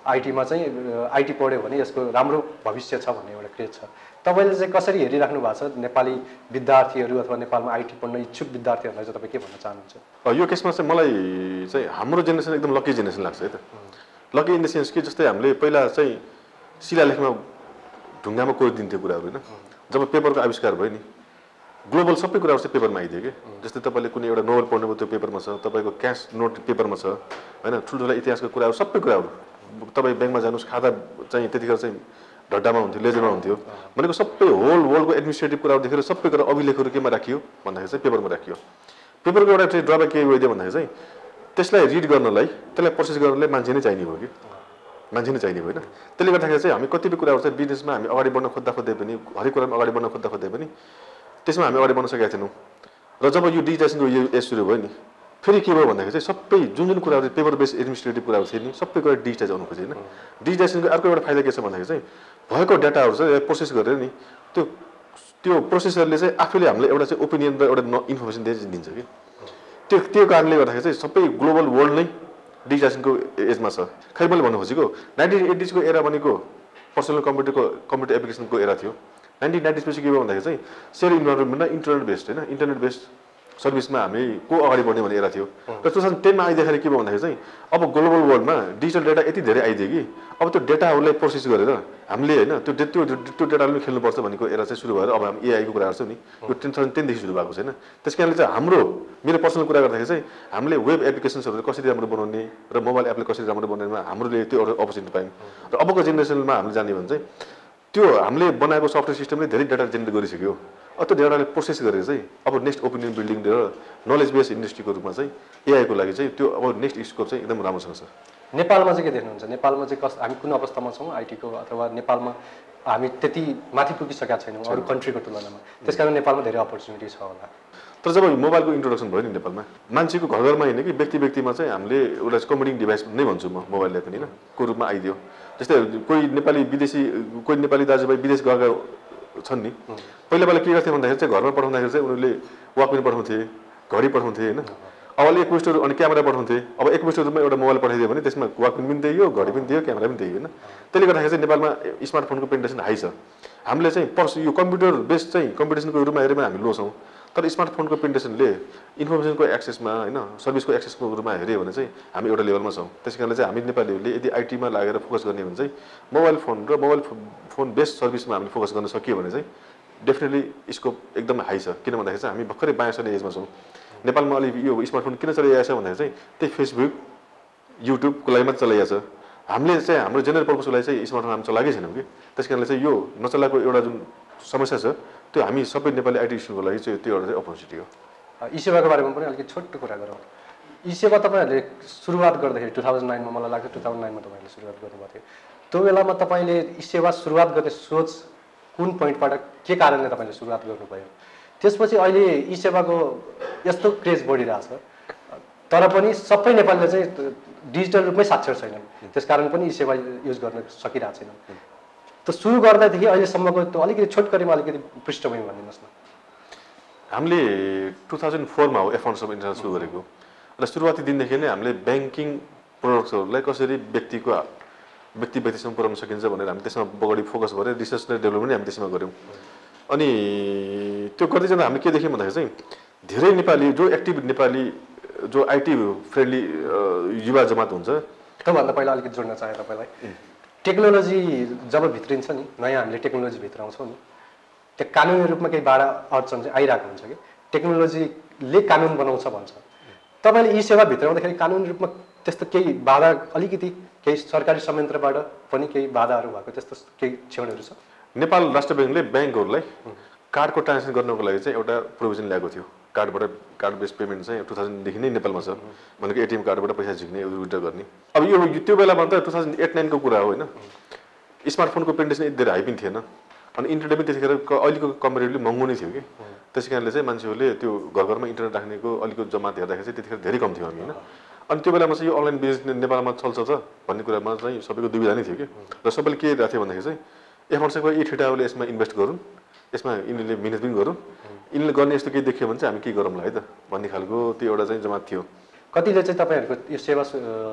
आइटीमा चाहिँ आइटी पढ्यो भने यसको राम्रो भविष्य छ भन्ने एउटा क्रेज छ। तपाईँले चाहिँ कसरी हेरिराख्नु भएको छ नेपाली विद्यार्थीहरू अथवा नेपालमा आइटी पढ्न इच्छुक विद्यार्थीहरूलाई चाहिँ तपाईँ के भन्न चाहनुहुन्छ? यो केसमा चाहिँ मलाई चाहिँ हाम्रो जेनेरेसन एकदम लकी जेनेरेसन लाग्छ है त। लकी इन द सेन्स कि जस्तै हामीले पहिला चाहिँ शिलालेखमा ढुङ्गामा कोरिदिन्थ्यो कुराहरू होइन। जब पेपरको आविष्कार भयो नि ग्लोबल सबै कुराहरू चाहिँ पेपरमा आइदियो कि। जस्तै तपाईँले कुनै एउटा नोभल पढ्नुभयो त्यो पेपरमा छ, तपाईँको क्यास नोट पेपरमा छ होइन, ठुल्ठुला इतिहासको कुराहरू सबै कुराहरू। तपाईँ ब्याङ्कमा जानुहोस् खाता चाहिँ त्यतिखेर चाहिँ ढड्डामा हुन्थ्यो, लेजरमा हुन्थ्यो भनेको सबै होल वर्ल्डको एडमिनिस्ट्रेटिभ कुराहरू देखेर सबै कुरा अभिलेखहरू केमा राखियो भन्दाखेरि चाहिँ पेपरमा राखियो। पेपरको एउटा चाहिँ ड्रब्याक के भइदियो भन्दाखेरि चाहिँ त्यसलाई रिड गर्नलाई त्यसलाई प्रोसेस गर्नलाई मान्छे नै चाहिने हो कि मान्छे नै चाहिने होइन। त्यसले गर्दाखेरि चाहिँ हामी कतिपय कुराहरू चाहिँ बिजनेसमा हामी अगाडि बढ्न खोज्दा खोज्दै पनि हरेक कुरामा अगाडि बढ्न खोज्दा खोज्दै पनि त्यसमा हामी अगाडि बढ्न सकेका थिएनौँ। र जब यो डिजिटाइजेसनको यो एज सुरु भयो नि फेरि के भयो भन्दाखेरि चाहिँ सबै जुन जुन कुराहरू पेपर बेस्ड एडमिनिस्ट्रेटिभ कुराहरू थियो नि सबै कुरा डिजिटाइज आउनु खोज्यो होइन। डिजिटाइजेसनको अर्को एउटा फाइदा के छ भन्दाखेरि चाहिँ भएको डाटाहरू चाहिँ प्रोसेस गरेर नि त्यो त्यो प्रोसेसरले चाहिँ आफैले हामीलाई एउटा चाहिँ ओपिनियन र एउटा इन्फर्मेसन दिन्छ कि। त्यो त्यो कारणले गर्दाखेरि चाहिँ सबै ग्लोबल वर्ल्ड नै डिजिटाइजेसनको एजमा छ। खै मैले भन्नु खोजेको नाइन्टिन एट्टिजको एरा भनेको पर्सनल कम्प्युटरको कम्प्युटर एप्लिकेसनको एरा थियो। नाइन्टिन नाइन्टिज पछि के भयो भन्दाखेरि चाहिँ सेयर इन्भाइरोमेन्टमा इन्टरनेट बेस्ड होइन इन्टरनेट बेस्ड सर्भिसमा हामी को अगाडि बढ्ने भन्ने एरा थियो। र टु थाउजन्ड टेनमा आइदिँदाखेरि के भयो भन्दाखेरि चाहिँ अब ग्लोबल वर्ल्डमा डिजिटल डेटा यति धेरै आइदियो कि अब त्यो डेटाहरूलाई प्रोसेस गरेर हामीले होइन त्यो त्यो त्यो डेटाले पनि खेल्नुपर्छ भनेको एरा चाहिँ सुरु भएर अब हामी एआईको कुराहरू छ नि यो टेन थाउजन्ड टेनदेखि सुरु भएको छैन। त्यस कारणले चाहिँ हाम्रो मेरो पर्सनल कुरा गर्दाखेरि चाहिँ हामीले वेब एप्लिकेसन्सहरू कसरी राम्रो बनाउने र मोबाइल एपले कसरी राम्रो बनाउनेमा हामीले त्यो एउटा अपर्च्युनिटी पायौँ। र अबको जेनेरेसनमा हामीले जाने भने चाहिँ त्यो हामीले बनाएको सफ्टवेयर सिस्टमले धेरै डाटा जेनेरेट गरिसक्यो। अब त्यो डाटाले प्रोसेस गरेर चाहिँ अब नेक्स्ट ओपिनियन बिल्डिङ र नलेज बेस इन्डस्ट्रीको रूपमा चाहिँ एआईको लागि चाहिँ त्यो अब नेक्स्ट स्कोप चाहिँ एकदम राम्रोसँग छ। नेपालमा चाहिँ के देख्नुहुन्छ? नेपालमा चाहिँ कस हामी कुन अवस्थामा छौँ आइटीको अथवा नेपालमा हामी त्यति माथि पुगिसकेका छैनौँ अरू कन्ट्रीको तुलनामा, त्यस कारण नेपालमा धेरै अपर्च्युनिटी छ होला। तर जब मोबाइलको इन्ट्रोडक्सन भयो नि नेपालमा मान्छेको घर घरमा होइन कि व्यक्ति व्यक्तिमा चाहिँ हामीले एउटा कम्प्युटिङ डिभाइस नै भन्छु म मोबाइललाई पनि होइन को रूपमा आइदियो। जस्तै कोही नेपाली विदेशी कोही नेपाली दाजुभाइ विदेश गएका छन् नि पहिला पहिला के गर्थ्यो भन्दाखेरि चाहिँ घरमा पठाउँदाखेरि चाहिँ उनीहरूले वाकम्यान पठाउँथे, घडी पठाउँथे होइन। अब अहिले एक मिस्टर अनि क्यामेरा पठाउँथे। अब एक मिस्टर रूपमा एउटा मोबाइल पठाइदियो भने त्यसमा वाकम्यान पनि दियो, घडी पनि दियो, क्यामेरा पनि दियो होइन। त्यसले गर्दाखेरि चाहिँ नेपालमा स्मार्टफोनको पेनिट्रेसन हाई छ। हामीले चाहिँ पर्स यो कम्प्युटर बेस्ड चाहिँ कम्पिटिसनको रूपमा हेऱ्यो भने हामी लो छौँ। तर स्मार्टफोनको पेनिट्रेसनले इन्फर्मेसनको एक्सेसमा होइन सर्भिसको एक्सेसको रूपमा हेऱ्यो भने चाहिँ हामी एउटा लेभलमा छौँ। त्यस कारणले चाहिँ हामी नेपालीहरूले यदि आइटीमा लागेर फोकस गर्ने भने चाहिँ मोबाइल फोन र मोबाइल फोन बेस्ड सर्भिसमा हामीले फोकस गर्न सकियो भने चाहिँ डेफिनेटली स्कोप एकदम हाई छ। किन भन्दाखेरि चाहिँ हामी भर्खरै बायाँ सय एजमा छौँ। नेपालमा अलि यो स्मार्टफोन किन चलाइरहेको छ भन्दाखेरि चाहिँ त्यही फेसबुक युट्युबको लागि मात्र चलाइरहेको छ। हामीले चाहिँ हाम्रो जेनरल पर्पजको लागि चाहिँ स्मार्टफोन हामी चलाएकै छैनौँ कि। त्यस कारणले चाहिँ यो नचलाएको एउटा जुन समस्या छ त्यो हामी सबै नेपाली आइटी स्टुडेन्टको लागि चाहिँ त्यो एउटा चाहिँ अपर्च्युनिटी हो। ई-सेवाको बारेमा पनि अलिकति छोटो कुरा गरौँ। ई-सेवा तपाईँहरूले सुरुवात गर्दाखेरि टु थाउजन्ड नाइनमा मलाई लाग्छ टु थाउजन्ड नाइनमा तपाईँहरूले सुरुवात गर्नुभएको थियो। त्यो बेलामा तपाईँले ई-सेवा सुरुवात गर्ने सोच कुन पोइन्टबाट के कारणले तपाईँले सुरुवात गर्नुभयो? त्यसपछि अहिले ई-सेवाको यस्तो क्रेज बढिरहेछ तर पनि सबै नेपालीले चाहिँ डिजिटल रूपमै साक्षर छैनन्, त्यसकारण पनि ई-सेवा युज गर्न सकिरहेको छैनन्। त सुरु गर्दादेखि अहिलेसम्मको त्यो अलिकति छोटकरीमा अलिकति पृष्ठभूमि भनिदिनुहोस् न। हामीले टु थाउजन्ड फोरमा हो एफाउन्ट्स अफ इन्टरनेट सुरु गरेको र सुरुवाती दिनदेखि नै हामीले ब्याङ्किङ प्रोडक्ट्सहरूलाई कसरी व्यक्तिको व्यक्ति व्यक्तिसम्म पुर्याउन सकिन्छ भनेर हामी त्यसमा बढी फोकस गरेर रिसर्च र डेभलपमेन्ट हामी त्यसमा गऱ्यौँ। अनि त्यो गर्दै जाँदा हामीले के देख्यौँ भन्दाखेरि चाहिँ धेरै नेपाली जो एक्टिभ नेपाली जो आइटी फ्रेन्डली युवा जमात हुन्छ। त्योभन्दा पहिला अलिकति जोड्न चाहेँ तपाईँलाई, टेक्नोलोजी जब भित्रिन्छ नि नयाँ हामीले टेक्नोलोजी भित्राउँछौँ नि त्यो कानुनी रूपमा केही बाधा अडचन चाहिँ आइरहेको हुन्छ कि टेक्नोलोजीले कानुन बनाउँछ भन्छ। तपाईँले ई-सेवा भित्राउँदाखेरि कानुनी रूपमा त्यस्तो केही बाधा अलिकति केही सरकारी संयन्त्रबाट पनि केही बाधाहरू भएको त्यस्तो केही क्षणहरू छ? नेपाल राष्ट्र ब्याङ्कले ब्याङ्कहरूलाई कार्डको ट्रान्जेक्सन गर्नको लागि चाहिँ एउटा प्रोभिजन ल्याएको थियो। कार्डबाट कार्ड बेस्ड पेमेन्ट चाहिँ टु थाउजन्डदेखि नै नेपालमा छ भनेको एटिएम कार्डबाट पैसा झिक्ने विड्रा गर्ने। अब यो त्यो बेलामा त टु थाउजन्ड एट नाइनको कुरा हो होइन। स्मार्टफोनको पेनिट्रेसन यति धेरै हाई पनि थिएन अनि इन्टरनेट पनि त्यतिखेर अहिलेको कम्पेरिटिभली महँगो नै थियो कि। त्यस कारणले चाहिँ मान्छेहरूले त्यो घर घरमा इन्टरनेट राख्नेको अलिकति जमात हेर्दाखेरि चाहिँ त्यतिखेर धेरै कम थियो हामी होइन। अनि त्यो बेलामा चाहिँ यो अनलाइन बिजनेस नेपालमा चल्छ त भन्ने कुरामा चाहिँ सबैको दुविधा नै थियो कि। र सबैले के हेरिरहेको थियो भन्दाखेरि चाहिँ एफर्ट्सको यी ठिटाहरूले यसमा इन्भेस्ट गरौँ, यसमा यिनीहरूले मिहिनेत पनि गरौँ, यिनीहरूले गर्ने यस्तो केही देख्यो भने चाहिँ हामी के गरौँला है त भन्ने खालको त्यो एउटा चाहिँ जमात थियो। कतिले चाहिँ तपाईँहरूको यो सेवा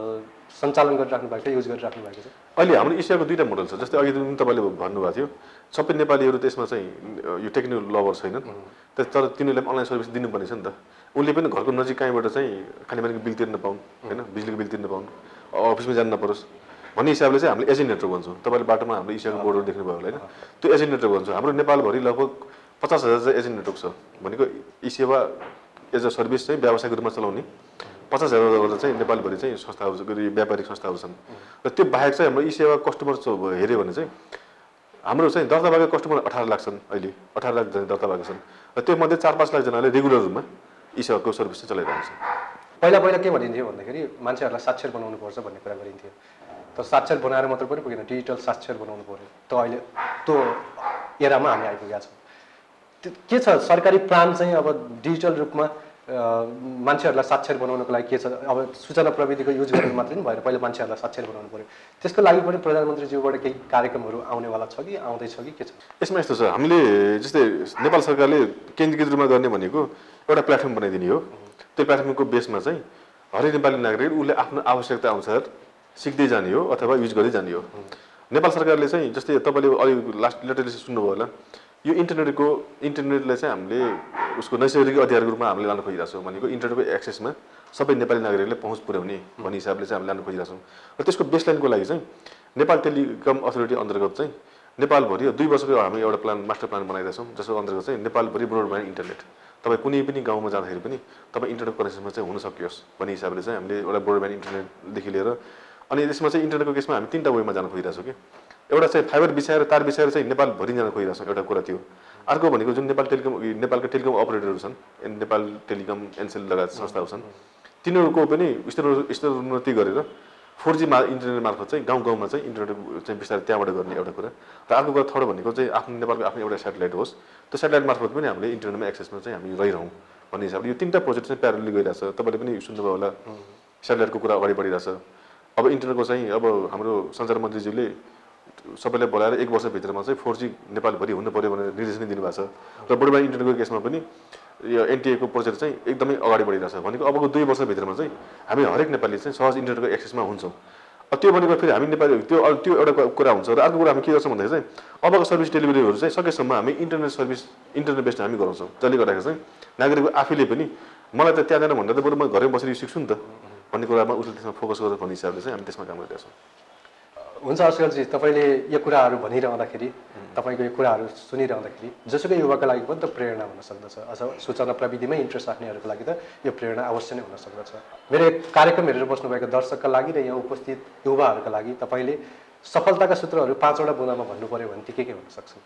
सञ्चालन गरिराख्नु भएको छ, युज गरिराख्नु भएको छ? अहिले हाम्रो ई-सेवाको दुईवटा मोडल छ। जस्तै अघि जुन तपाईँले भन्नुभएको थियो सबै नेपालीहरू त्यसमा चाहिँ यो टेक्निकल लभर छैनन्, तर तिनीहरूले अनलाइन सर्भिस दिनुपर्ने छ नि त। उनले पनि घरको नजिक कहीँबाट चाहिँ खानेपानीको बिल तिर्न पाउन् होइन, बिजुलीको बिल तिर्न पाउन्, अफिसमा जानु नपरोस् भन्ने हिसाबले चाहिँ हामीले एजेन्ट नेटवर्क भन्छौँ। तपाईँले बाटोमा हाम्रो ई-सेवाको बोर्डहरू देख्नुभयो होला होइन, त्यो एजेन्ट नेटवर्क भन्छौँ। हाम्रो नेपालभरि लगभग पचास हजार चाहिँ एजेन्ट नेटवर्क छ। भनेको ई-सेवा एज अ सर्भिस चाहिँ व्यावसायिक रूपमा चलाउने पचास हजारवटा चाहिँ नेपालभरि चाहिँ संस्थाहरू गरी व्यापारिक संस्थाहरू छन्। र त्यो बाहेक चाहिँ हाम्रो ई-सेवा कस्टमर हेऱ्यो भने चाहिँ हाम्रो चाहिँ दर्ता भएको कस्टमर अठार लाख छन्, अहिले अठार लाख दर्ता भएको छन्। र त्यो मध्ये चार पाँच लाखजनाले रेगुलर रूपमा ई-सेवाको सर्भिस चाहिँ चलाइरहेको छ। पहिला पहिला के भनिन्थ्यो भन्दाखेरि मान्छेहरूलाई साक्षर बनाउनु पर्छ भन्ने कुरा गरिन्थ्यो, तर साक्षर बनाएर मात्र पनि पुगेन, डिजिटल साक्षर बनाउनु पर्यो। त अहिले त्यो एरामा हामी आइपुगेका छौँ। के छ सरकारी प्लान चाहिँ अब डिजिटल रूपमा मान्छेहरूलाई साक्षर बनाउनको लागि के छ? अब सूचना प्रविधिको युज गरेर मात्रै पनि भएर पहिला मान्छेहरूलाई साक्षर बनाउनु पर्यो। त्यसको लागि पनि प्रधानमन्त्रीज्यूबाट केही कार्यक्रमहरू आउनेवाला छ कि आउँदैछ कि के छ? यसमा यस्तो छ, हामीले जस्तै नेपाल सरकारले केन्द्रीकृत रूपमा गर्ने भनेको एउटा प्लेटफर्म बनाइदिने हो। त्यो प्लेटफर्मको बेसमा चाहिँ हरेक नेपाली नागरिक उसले आफ्नो आवश्यकता अनुसार सिक्दै जाने हो अथवा युज गर्दै जाने हो। नेपाल सरकारले चाहिँ जस्तै तपाईँले अलि लास्ट लेटेस्ट सुन्नुभयो होला, यो इन्टरनेटको इन्टरनेटलाई चाहिँ हामीले उसको नैसर्गिक अधिकारको रूपमा हामीले लान खोजिरहेको छौँ। भनेको इन्टरनेटको एक्सेसमा सबै नेपाली नागरिकले पहुँच पुर्याउने भन्ने हिसाबले चाहिँ हामीले लान खोजिरहेको छौँ। र त्यसको बेसलाइनको लागि चाहिँ नेपाल टेलिकम अथोरिटी अन्तर्गत चाहिँ नेपालभरि दुई वर्षको हामी एउटा प्लान मास्टर प्लान बनाइरहेको छौँ, जसको अन्तर्गत चाहिँ नेपालभरि ब्रोडब्यान्ड इन्टरनेट तपाईँ कुनै पनि गाउँमा जाँदाखेरि पनि तपाईँ इन्टरनेट कनेक्सनमा चाहिँ हुन सकियोस् भन्ने हिसाबले चाहिँ हामीले एउटा ब्रोडब्यान्ड इन्टरनेटदेखि लिएर अनि यसमा चाहिँ इन्टरनेटको केसमा हामी तिनवटा वेमा जान खोजिरहेको छौँ कि एउटा चाहिँ फाइबर बिछाएर तार बिछाएर चाहिँ नेपालभरि जान खोजिरहेको छौँ, एउटा कुरा त्यो। अर्को भनेको जुन नेपाल टेलिकम नेपालका टेलिकम अपरेटरहरू छन्, नेपाल टेलिकम एनसेल लगायत संस्थाहरू छन्, तिनीहरूको पनि स्तर स्तरोन्नति गरेर फोर जी मा इन्टरनेट मार्फत चाहिँ गाउँ गाउँमा चाहिँ इन्टरनेट चाहिँ विस्तार त्यहाँबाट गर्ने एउटा कुरा। र अर्को कुरा थर्ड भनेको चाहिँ आफ्नो नेपालको आफ्नो एउटा सेटेलाइट होस्, त्यो सेटेलाइट मार्फत पनि हामीले इन्टरनेटमा एक्सेसमा चाहिँ हामी रहिरहौँ भन्ने हिसाबले यो तिनवटा प्रोजेक्ट चाहिँ प्यारलली गइरहेछ। तपाईँले पनि सुन्नुभयो होला सेटेलाइटको कुरा अगाडि बढिरहेछ। अब इन्टरनेटको चाहिँ अब हाम्रो सञ्चार मन्त्रीज्यूले सबैलाई बोलाएर एक वर्षभित्रमा चाहिँ फोर जी नेपालभरि हुनु पऱ्यो भनेर निर्देशन दिनुभएको छ। र ब्रोडब्यान्ड इन्टरनेटको केसमा पनि यो एनटिएको प्रोजेक्ट चाहिँ एकदमै अगाडि बढिरहेछ। भनेको अबको दुई वर्षभित्रमा चाहिँ हामी हरेक नेपाली चाहिँ सहज इन्टरनेटको एक्सेसमा हुन्छौँ। त्यो भनेको फेरि हामी नेपाली त्यो त्यो एउटा कुरा हुन्छ। र अर्को कुरा हामी के गर्छौँ भन्दाखेरि चाहिँ अबको सर्भिस डेलिभरीहरू चाहिँ सकेसम्म हामी इन्टरनेट सर्भिस इन्टरनेट बेस्ड हामी गराउँछौँ। जसले गर्दाखेरि चाहिँ नागरिकको आफैले पनि मलाई त त्यहाँ जान भन्दा त बरु म घरै बसेर सिक्छु नि त भन्ने कुरामा उसले त्यसमा फोकस गरेर भन्ने हिसाबले चाहिँ हामी त्यसमा काम गरिरहेको छौँ। हुन्छ अस्करजी, तपाईँले यो कुराहरू भनिरहँदाखेरि तपाईँको यो कुराहरू सुनिरहँदाखेरि जसुकै युवाको लागि पनि त प्रेरणा हुन सक्दछ, अथवा सूचना प्रविधिमै इन्ट्रेस्ट राख्नेहरूको लागि त यो प्रेरणा अवश्य नै हुन सक्दछ। मेरो कार्यक्रम हेरेर बस्नुभएका दर्शकका लागि र यहाँ उपस्थित युवाहरूका लागि तपाईँले सफलताका सूत्रहरू पाँचवटा बुँदामा भन्नु पऱ्यो भने के के हुन सक्छन्?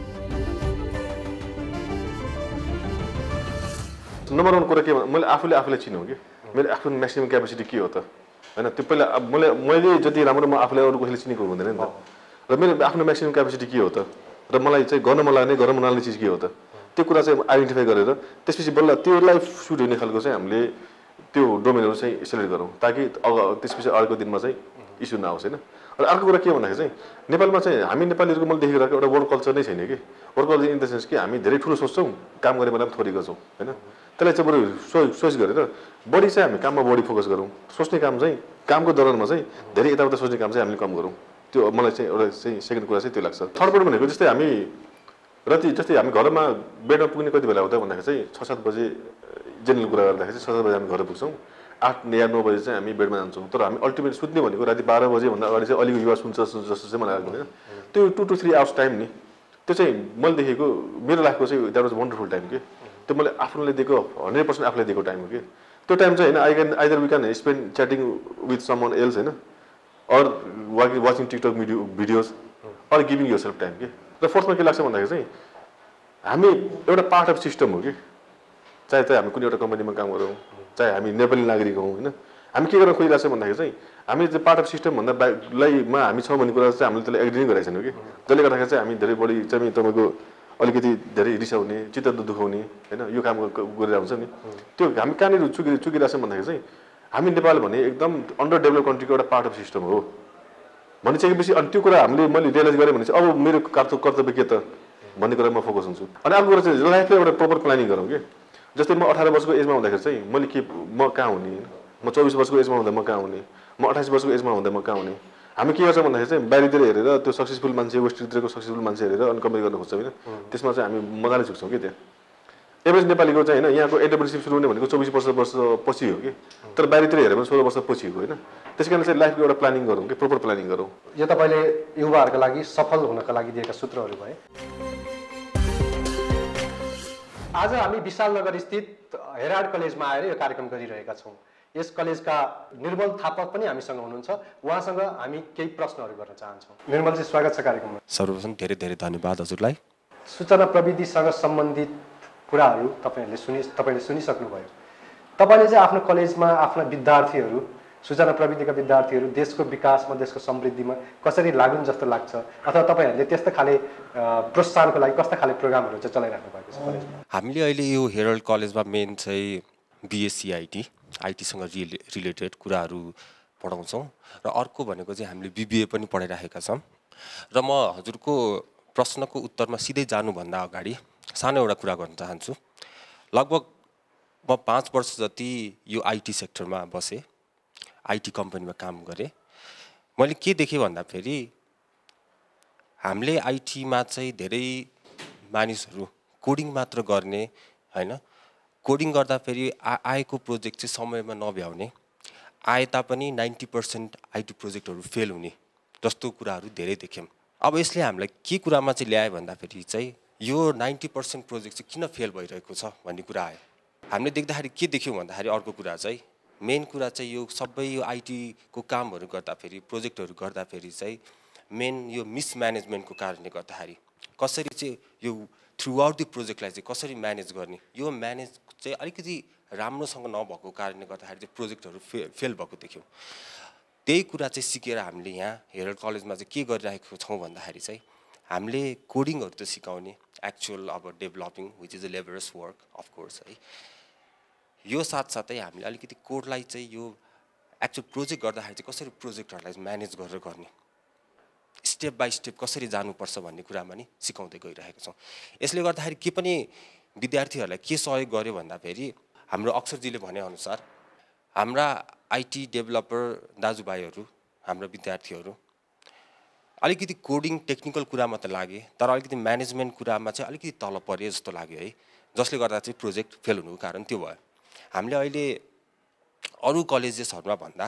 नम्बर वान कुरा के मैले आफूले आफूलाई चिनौँ कि मेरो आफ्नो म्याक्सिमम क्यापेसिटी के हो त होइन। त्यो पहिला मैले मैले जति राम्रो म आफूलाई अरू कसैले चिनेको हुँदैन नि त। र मेरो आफ्नो म्याक्सिमम क्यापेसिटी के हो त र मलाई चाहिँ गर्न मन लाग्ने गर्न मन लाग्ने चिज के हो त, त्यो कुरा चाहिँ आइडेन्टिफाई गरेर त्यसपछि बल्ल त्योलाई सुट हुने खालको चाहिँ हामीले त्यो डोमेनहरू चाहिँ सेलेक्ट गरौँ ताकि अग त्यसपछि अर्को दिनमा चाहिँ इस्यु नआओस् होइन। र अर्को कुरा के भन्दाखेरि चाहिँ नेपालमा चाहिँ हामी नेपालीहरूको मैले देखिरहेको एउटा वर्क कल्चर नै छैन कि। Work culture in the sense कि हामी धेरै ठुलो सोच्छौँ, काम गर्ने बेलामा थोरै गर्छौँ होइन। त्यसलाई चाहिँ बरु सो सोच गरेर बढी चाहिँ हामी काममा बढी फोकस गरौँ, सोच्ने काम चाहिँ कामको दौरानमा चाहिँ धेरै यताउता सोच्ने काम चाहिँ हामीले कम गरौँ। त्यो मलाई चाहिँ एउटा चाहिँ सेकेन्ड कुरा चाहिँ त्यो लाग्छ। थर्ड पोइन्ट भनेको जस्तै हामी राति जस्तै हामी घरमा बेडमा पुग्ने कति बेला हुँदा भन्दाखेरि चाहिँ छ सात बजे जेनरल कुरा गर्दाखेरि चाहिँ छ सात बजे हामी घर पुग्छौँ, आठ या नौ बजे चाहिँ हामी बेडमा जान्छौँ। तर हामी अल्टिमेट सुत्ने भनेको राति बाह्र बजेभन्दा अगाडि चाहिँ अलिक युवा सुन्छ जस्तो चाहिँ मलाई लाग्दैन। त्यो two two three hours time नि त्यो चाहिँ मैले देखेको मेरो लाइफको चाहिँ द्याट वाज वन्डरफुल टाइम के। त्यो मैले आफ्नोले दिएको हन्ड्रेड पर्सेन्ट आफूलाई दिएको टाइम हो कि। त्यो टाइम चाहिँ होइन I can either we can spend chatting with someone else होइन, or watching TikTok video videos or giving yourself time के। र फोर्थमा के लाग्छ भन्दाखेरि चाहिँ हामी एउटा पार्ट अफ सिस्टम हो कि, चाहे चाहिँ हामी कुनै एउटा कम्पनीमा काम गरौँ, चाहे हामी नेपाली नागरिक हौँ होइन। हामी के गर्न खोजिरहेको छ भन्दाखेरि चाहिँ हामी चाहिँ पार्ट अफ सिस्टम भन्दा बाइकलाईमा हामी छौँ भन्ने कुरा चाहिँ हामीले त्यसलाई एग्री नै गरेको छैनौँ कि। जसले गर्दाखेरि चाहिँ हामी धेरै बढी चाहिँ तपाईँको अलिकति धेरै रिसाउने चित्त दुखाउने होइन यो काम गरेर हुन्छ नि। त्यो हामी कहाँनिर चुकि चुकिरहेको छौँ भन्दाखेरि चाहिँ हामी नेपाल भने एकदम अन्डर डेभलप कन्ट्रीको एउटा पार्ट अफ सिस्टम हो भनिसकेपछि अनि त्यो कुरा हामीले मैले रियलाइज गरेँ भने चाहिँ अब मेरो कर्तव्य के त भन्ने कुरामा फोकस हुन्छु। अनि अर्को कुरा चाहिँ लाइफलाई एउटा प्रपर प्लानिङ गरौँ कि। जस्तै म अठार वर्षको एजमा हुँदाखेरि चाहिँ मैले के म कहाँ हुने म चौबिस वर्षको एजमा हुँदा म कहाँ हुने, म अठाइस वर्षको एजमा हुँदा म कहाँ हुने। हामी के गर्छ भन्दाखेरि चाहिँ बाहिरतिर हेरेर त्यो सक्सेसफुल मान्छे वेस्टतिरको सक्सेसफुल मान्छे हेरेर अनि कम्पेयर गर्न खोज्छ होइन, त्यसमा चाहिँ हामी मजाले झुक्छौँ कि त्यहाँ। एभरेज नेपालीको चाहिँ होइन यहाँको एन्टरप्रेन्योरसिप सुरु हुने भनेको चौबिस वर्ष वर्ष पछि हो कि, तर बाहिरतिर हेरेर पनि सोह्र वर्ष पछि हो होइन। त्यस कारण चाहिँ लाइफको एउटा प्लानिङ गरौँ कि प्रोपर प्लानिङ गरौँ। यो तपाईँले युवाहरूका लागि सफल हुनका लागि दिएका सूत्रहरू भए। आज हामी विशालनगर स्थित हेराल्ड कलेजमा आएर यो कार्यक्रम गरिरहेका छौँ। यस कलेजका निर्मल थापक पनि हामीसँग हुनुहुन्छ। उहाँसँग हामी केही प्रश्नहरू गर्न चाहन्छौँ। निर्मलजी स्वागत छ कार्यक्रममा। सर्वप्रथम धेरै धेरै धन्यवाद हजुरलाई। सूचना प्रविधिसँग सम्बन्धित कुराहरू तपाईँहरूले सुनि तपाईँले सुनिसक्नुभयो। तपाईँले चाहिँ आफ्नो कलेजमा आफ्ना विद्यार्थीहरू सूचना प्रविधिका विद्यार्थीहरू देशको विकासमा देशको समृद्धिमा कसरी लागुन् जस्तो लाग्छ, अथवा तपाईँहरूले त्यस्तो खाले प्रोत्साहनको लागि कस्ता खाले प्रोग्रामहरू चाहिँ चलाइराख्नु भएको छ कलेजमा? हामीले अहिले यो हेरल्ड कलेजमा मेन चाहिँ बिएससी आइटी आइटीसँग रिले रिलेटेड कुराहरू पढाउँछौँ र अर्को भनेको चाहिँ हामीले बिबिए पनि पढाइरहेका छौँ। र म हजुरको प्रश्नको उत्तरमा सिधै जानुभन्दा अगाडि सानो एउटा कुरा गर्न चाहन्छु। लगभग म पाँच वर्ष जति यो आइटी सेक्टरमा बसेँ, आइटी कम्पनीमा काम गरेँ। मैले के देखेँ भन्दाखेरि हामीले आइटीमा चाहिँ धेरै मानिसहरू कोडिङ मात्र गर्ने होइन, कोडिङ गर्दा फेरि आ आएको प्रोजेक्ट चाहिँ समयमा नभ्याउने, आए तापनि नाइन्टी पर्सेन्ट आइटी प्रोजेक्टहरू फेल हुने जस्तो कुराहरू धेरै देख्यौँ। अब यसले हामीलाई के कुरामा चाहिँ ल्यायो भन्दाखेरि चाहिँ यो नाइन्टी पर्सेन्ट प्रोजेक्ट चाहिँ किन फेल भइरहेको छ भन्ने कुरा आयो। हामीले देख्दाखेरि के देख्यौँ भन्दाखेरि अर्को कुरा चाहिँ मेन कुरा चाहिँ यो सबै यो आइटीको कामहरू गर्दाखेरि प्रोजेक्टहरू गर्दाखेरि चाहिँ मेन यो मिसम्यानेजमेन्टको कारणले गर्दाखेरि कसरी चाहिँ यो थ्रु आउट द प्रोजेक्टलाई चाहिँ कसरी म्यानेज गर्ने, यो म्यानेज चाहिँ अलिकति राम्रोसँग नभएको कारणले गर्दाखेरि चाहिँ प्रोजेक्टहरू फे फेल भएको देख्यौँ। त्यही कुरा चाहिँ सिकेर हामीले यहाँ हेरल्ड कलेजमा चाहिँ के गरिरहेको छौँ भन्दाखेरि चाहिँ हामीले कोडिङहरू त सिकाउने, एक्चुअल अब developing which is a laborious work of course है। यो साथसाथै हामीले अलिकति कोडलाई चाहिँ यो एक्चुअल प्रोजेक्ट गर्दाखेरि चाहिँ कसरी प्रोजेक्टहरूलाई म्यानेज गरेर गर्ने, स्टेप बाई स्टेप कसरी जानुपर्छ भन्ने कुरामा नि सिकाउँदै गइरहेको छौँ। यसले गर्दाखेरि के पनि विद्यार्थीहरूलाई के सहयोग गर्यो भन्दाखेरि हाम्रो अक्षरजीले भनेअनुसार हाम्रा आइटी डेभलपर दाजुभाइहरू हाम्रा विद्यार्थीहरू अलिकति कोडिङ टेक्निकल कुरामा त लागे तर अलिकति म्यानेजमेन्ट कुरामा चाहिँ अलिकति तल परे जस्तो लाग्यो है, जसले गर्दा चाहिँ प्रोजेक्ट फेल हुनुको कारण त्यो भयो। हामीले अहिले अरू कलेजेसहरूमा भन्दा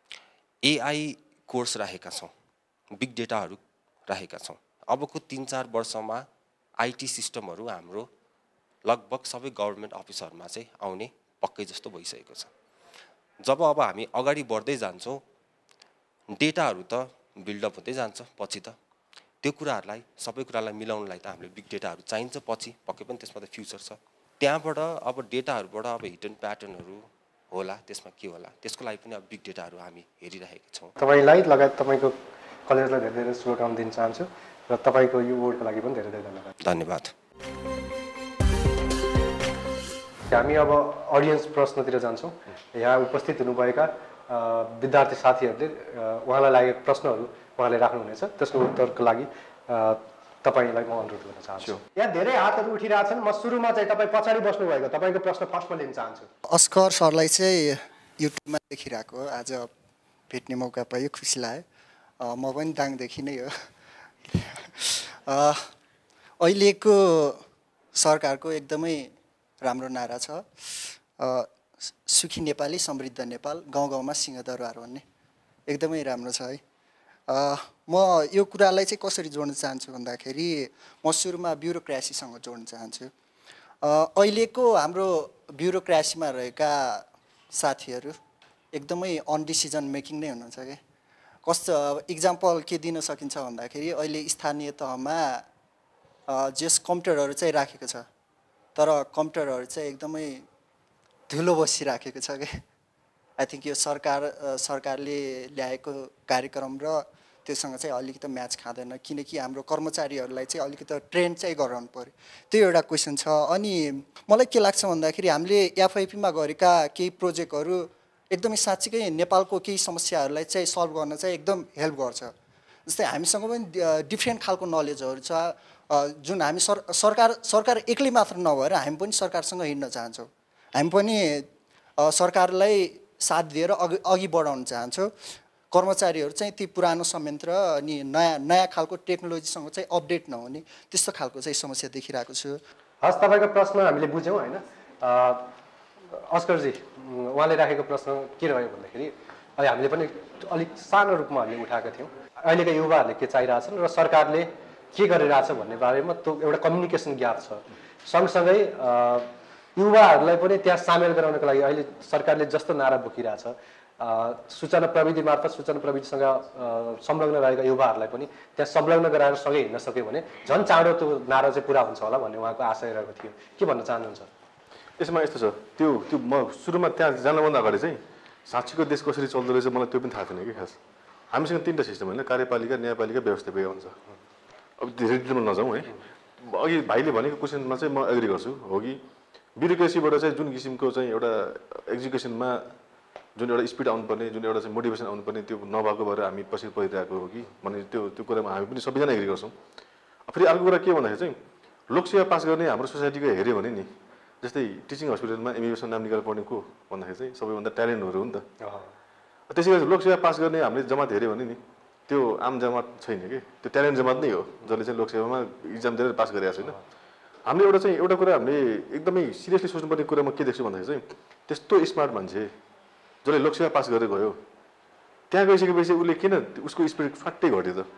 एआई कोर्स राखेका छौँ, बिग डेटाहरू राखेका छौँ। अबको तिन चार वर्षमा आइटी सिस्टमहरू हाम्रो लगभग सबै गभर्मेन्ट अफिसहरूमा चाहिँ आउने पक्कै जस्तो भइसकेको छ। जब अब हामी अगाडि बढ्दै जान्छौँ डेटाहरू त बिल्डअप हुँदै जान्छ, पछि त त्यो कुराहरूलाई सबै कुरालाई मिलाउनलाई त हामीले बिग डेटाहरू चाहिन्छ, पछि पक्कै पनि त्यसमा त फ्युचर छ। त्यहाँबाट अब डेटाहरूबाट अब हिडन प्याटर्नहरू होला, त्यसमा के होला त्यसको लागि पनि अब बिग डेटाहरू हामी हेरिरहेका छौँ। तपाईँलाई लगायत तपाईँको कलेजलाई धेरै धेरै शुभकामना दिन चाहन्छु र तपाईँको यो वोर्डको लागि पनि धेरै धेरै धन्यवाद। धन्यवाद। हामी अब अडियन्स प्रश्नतिर जान्छौँ। यहाँ उपस्थित हुनुभएका विद्यार्थी साथीहरूले उहाँलाई लागेको प्रश्नहरू उहाँले राख्नुहुनेछ, त्यसको उत्तरको लागि तपाईँलाई म अनुरोध गर्न चाहन्छु। यहाँ धेरै हातहरू उठिरहेछन्। म सुरुमा चाहिँ तपाईँ पछाडि बस्नुभएको तपाईँको प्रश्न फर्स्टमा लिन चाहन्छु। अस्कर सरलाई चाहिँ युट्युबमा देखिरहेको आज भेट्ने मौका पायो, खुसी लाग्यो। म पनि दाङदेखि नै हो। अहिलेको सरकारको एकदमै राम्रो नारा छ, सुखी नेपाली समृद्ध नेपाल, गाउँ गाउँमा सिंहदरबार भन्ने एकदमै राम्रो छ है। म यो कुरालाई चाहिँ कसरी जोड्न चाहन्छु भन्दाखेरि म सुरुमा ब्युरोक्रेसीसँग जोड्न चाहन्छु। अहिलेको हाम्रो ब्युरोक्रेसीमा रहेका साथीहरू एकदमै अनडिसिजन मेकिङ नै हुनुहुन्छ क्या। कस्तो इक्जाम्पल के दिन सकिन्छ भन्दाखेरि अहिले स्थानीय तहमा जस कम्प्युटरहरू चाहिँ राखेको छ तर कम्प्युटरहरू चाहिँ एकदमै धुलो बसिराखेको छ क्या। आई थिङ्क यो सरकार सरकारले ल्याएको कार्यक्रम र त्योसँग चाहिँ अलिकति म्याच खाँदैन, किनकि हाम्रो कर्मचारीहरूलाई चाहिँ अलिकति ट्रेन चाहिँ गराउनु पऱ्यो। त्यो एउटा क्वेसन छ। अनि मलाई के लाग्छ भन्दाखेरि हामीले एफआइपीमा गरेका केही प्रोजेक्टहरू एकदमै साँच्चीकै नेपालको केही समस्याहरूलाई चाहिँ सल्भ गर्न चाहिँ एकदम हेल्प गर्छ। जस्तै हामीसँग पनि डिफ्रेन्ट खालको नलेजहरू छ जुन हामी सर सरकार सरकार एक्लै मात्र नभएर हामी पनि सरकारसँग हिँड्न चाहन्छौँ। हामी पनि सरकारलाई साथ दिएर अघि अघि बढाउन चाहन्छु। कर्मचारीहरू चाहिँ ती पुरानो संयन्त्र अनि नयाँ नयाँ खालको टेक्नोलोजीसँग चाहिँ अपडेट नहुने त्यस्तो खालको चाहिँ समस्या देखिरहेको छु। हस्, तपाईँको प्रश्न हामीले बुझ्यौँ होइन। अस्करजी, उहाँले राखेको प्रश्न के रह्यो भन्दाखेरि अहिले हामीले पनि अलिक सानो रूपमा हामीले उठाएका थियौँ। अहिलेका युवाहरूले के चाहिरहेछन् र सरकारले के गरिरहेछ भन्ने बारेमा त्यो एउटा कम्युनिकेसन ग्याप छ। सँगसँगै युवाहरूलाई पनि त्यहाँ सामेल गराउनको लागि अहिले सरकारले जस्तो नारा बोकिरहेछ, सूचना प्रविधि मार्फत सूचना प्रविधिसँग संलग्न रहेका युवाहरूलाई पनि त्यहाँ संलग्न गराएर सँगै हिँड्न सक्यो भने झन् चाँडो त्यो नारा चाहिँ पुरा हुन्छ होला भन्ने उहाँको आशय रहेको थियो। के भन्न चाहनुहुन्छ? यसमा यस्तो छ, त्यो त्यो म सुरुमा त्यहाँ जानुभन्दा अगाडि चाहिँ साँच्चीको देश कसरी चल्दो रहेछ मलाई त्यो पनि थाहा थिएन कि खास। हामीसँग तिनवटा सिस्टम होइन, कार्यपालिका, न्यायपालिका, व्यवस्थापिका हुन्छ। अब धेरै डिटेलमा नजाउँ है। अघि भाइले भनेको क्वेसनमा चाहिँ म एग्री गर्छु हो कि ब्युरोक्रेसीबाट चाहिँ जुन किसिमको चाहिँ एउटा एजुकेसनमा जुन एउटा स्पिड आउनुपर्ने, जुन एउटा चाहिँ मोटिभेसन आउनुपर्ने त्यो नभएको भएर हामी पछि परिरहेको हो कि भन्ने त्यो त्यो कुरामा हामी पनि सबैजना एग्री गर्छौँ। फेरि अर्को कुरा के भन्दाखेरि चाहिँ लोकसेवा पास गर्ने हाम्रो सोसाइटीको हेऱ्यो भने नि, जस्तै टिचिङ हस्पिटलमा एमबिबिएसमा नाम निकालेर पढ्ने को भन्दाखेरि चाहिँ सबैभन्दा ट्यालेन्टहरू हो नि त। त्यसै गरी लोकसेवा पास गर्ने हामीले जमात हेऱ्यो भने नि त्यो आम जमात छैन कि, त्यो ट्यालेन्ट जमात नै हो जसले चाहिँ लोकसेवामा इक्जाम दिएर पास गरेको छैन। हामीले एउटा चाहिँ एउटा कुरा हामीले एकदमै सिरियसली सोच्नुपर्ने कुरा म के देख्छु भन्दाखेरि चाहिँ त्यस्तो स्मार्ट मान्छे जसले लोकसेवा पास गरेर गयो त्यहाँ गइसकेपछि उसले किन उसको स्पिड फाट्टै घट्यो त?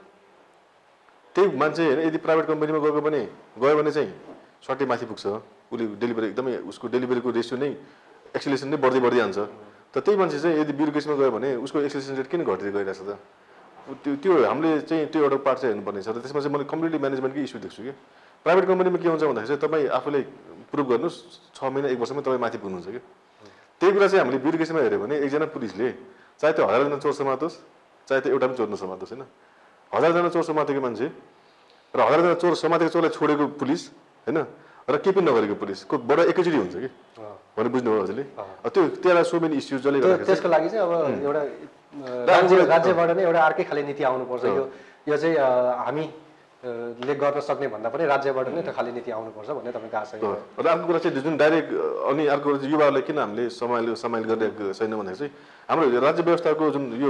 त्यही मान्छे होइन यदि प्राइभेट कम्पनीमा गएको पनि गयो भने चाहिँ स्वाटै माथि पुग्छ, उसले डेलिभरी एकदमै उसको डेलिभरीको रेसियो नै एक्सेलेरेसन नै बढ्दै बढ्दै जान्छ। त त्यही मान्छे चाहिँ यदि ब्युरोक्रेसीमा गयो भने उसको एक्सेलेरेसन रेट किन घटेर गइरहेछ त? त्यो त्यो हामीले चाहिँ त्यो एउटा पार्ट चाहिँ हेर्नुपर्ने छ। र त्यसमा चाहिँ मैले कम्प्लिटली म्यानेजमेन्टकै इस्यु देख्छु कि प्राइभेट कम्पनीमा के हुन्छ भन्दाखेरि चाहिँ तपाईँ आफूले प्रुभ गर्नुहोस् छ महिना एक वर्षमै तपाईँ माथि पुग्नुहुन्छ कि। त्यही कुरा चाहिँ हामीले ब्युरोक्रेसीमा हेऱ्यो भने एकजना पुलिसले चाहे त्यो हजारजना चोर समातोस् चाहे त्यो एउटा पनि चोर नसमातोस् होइन, हजारजना चोर समातेको मान्छे र हजारजना चोर समातेको चोरलाई छोडेको पुलिस होइन र केही पनि नगरेको पुलिसको बडा एकैचोटि हुन्छ कि भने बुझ्नुभयो हजुरले। त्यो त्यसलाई सो मेनी इस्युज जसले गर्दाखेरि त्यसको लागि चाहिँ अब एउटा राज्य राज्यबाट नै एउटा अर्कै खाले नीति आउनुपर्छ। यो यो चाहिँ हामी ले गर्न सक्ने भन्दा पनि राज्यबाट नै त खाली नीति आउनुपर्छ भन्ने तपाईँको आशय हो। र अर्को कुरा चाहिँ जुन डाइरेक्ट अनि अर्को कुरा चाहिँ युवाहरूलाई किन हामीले समाइल समाइल गरिरहेको छैन भन्दाखेरि चाहिँ हाम्रो राज्य व्यवस्थाको जुन यो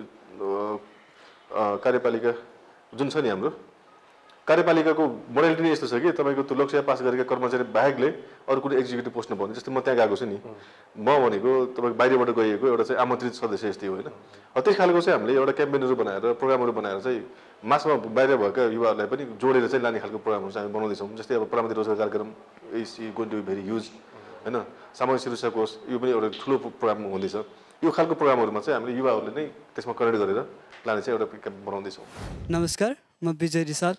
कार्यपालिका जुन छ नि हाम्रो कार्यपालिकाको मोडालिटी नै यस्तो छ कि तपाईँको त्यो लोकसेवा पास गरेका कर्मचारी बाहेकले अरू कुनै एक्जिक्युटिभ पोस्ट नपाउने। जस्तै म त्यहाँ गएको छु नि, म भनेको तपाईँको बाहिरबाट गइएको एउटा चाहिँ आमन्त्रित सदस्य यस्तै हो होइन। त्यस खालको चाहिँ हामीले एउटा क्याम्पेनहरू बनाएर प्रोग्रामहरू बनाएर चाहिँ मासमा बाहिर भएका युवाहरूलाई पनि जोडेर चाहिँ लाने खालको प्रोग्रामहरू चाहिँ हामी बनाउँदैछौँ। जस्तै अब प्रधानमन्त्री रोजगार कार्यक्रम is going to be very huge होइन, सामाजिक सुरक्षा कोष यो पनि एउटा ठुलो प्रोग्राम हुँदैछ। यो खालको प्रोग्रामहरूमा चाहिँ हामीले युवाहरूले नै त्यसमा कनेक्ट गरेर लाने चाहिँ एउटा क्याम्प बनाउँदैछौँ। नमस्कार, म विजय रिसाल।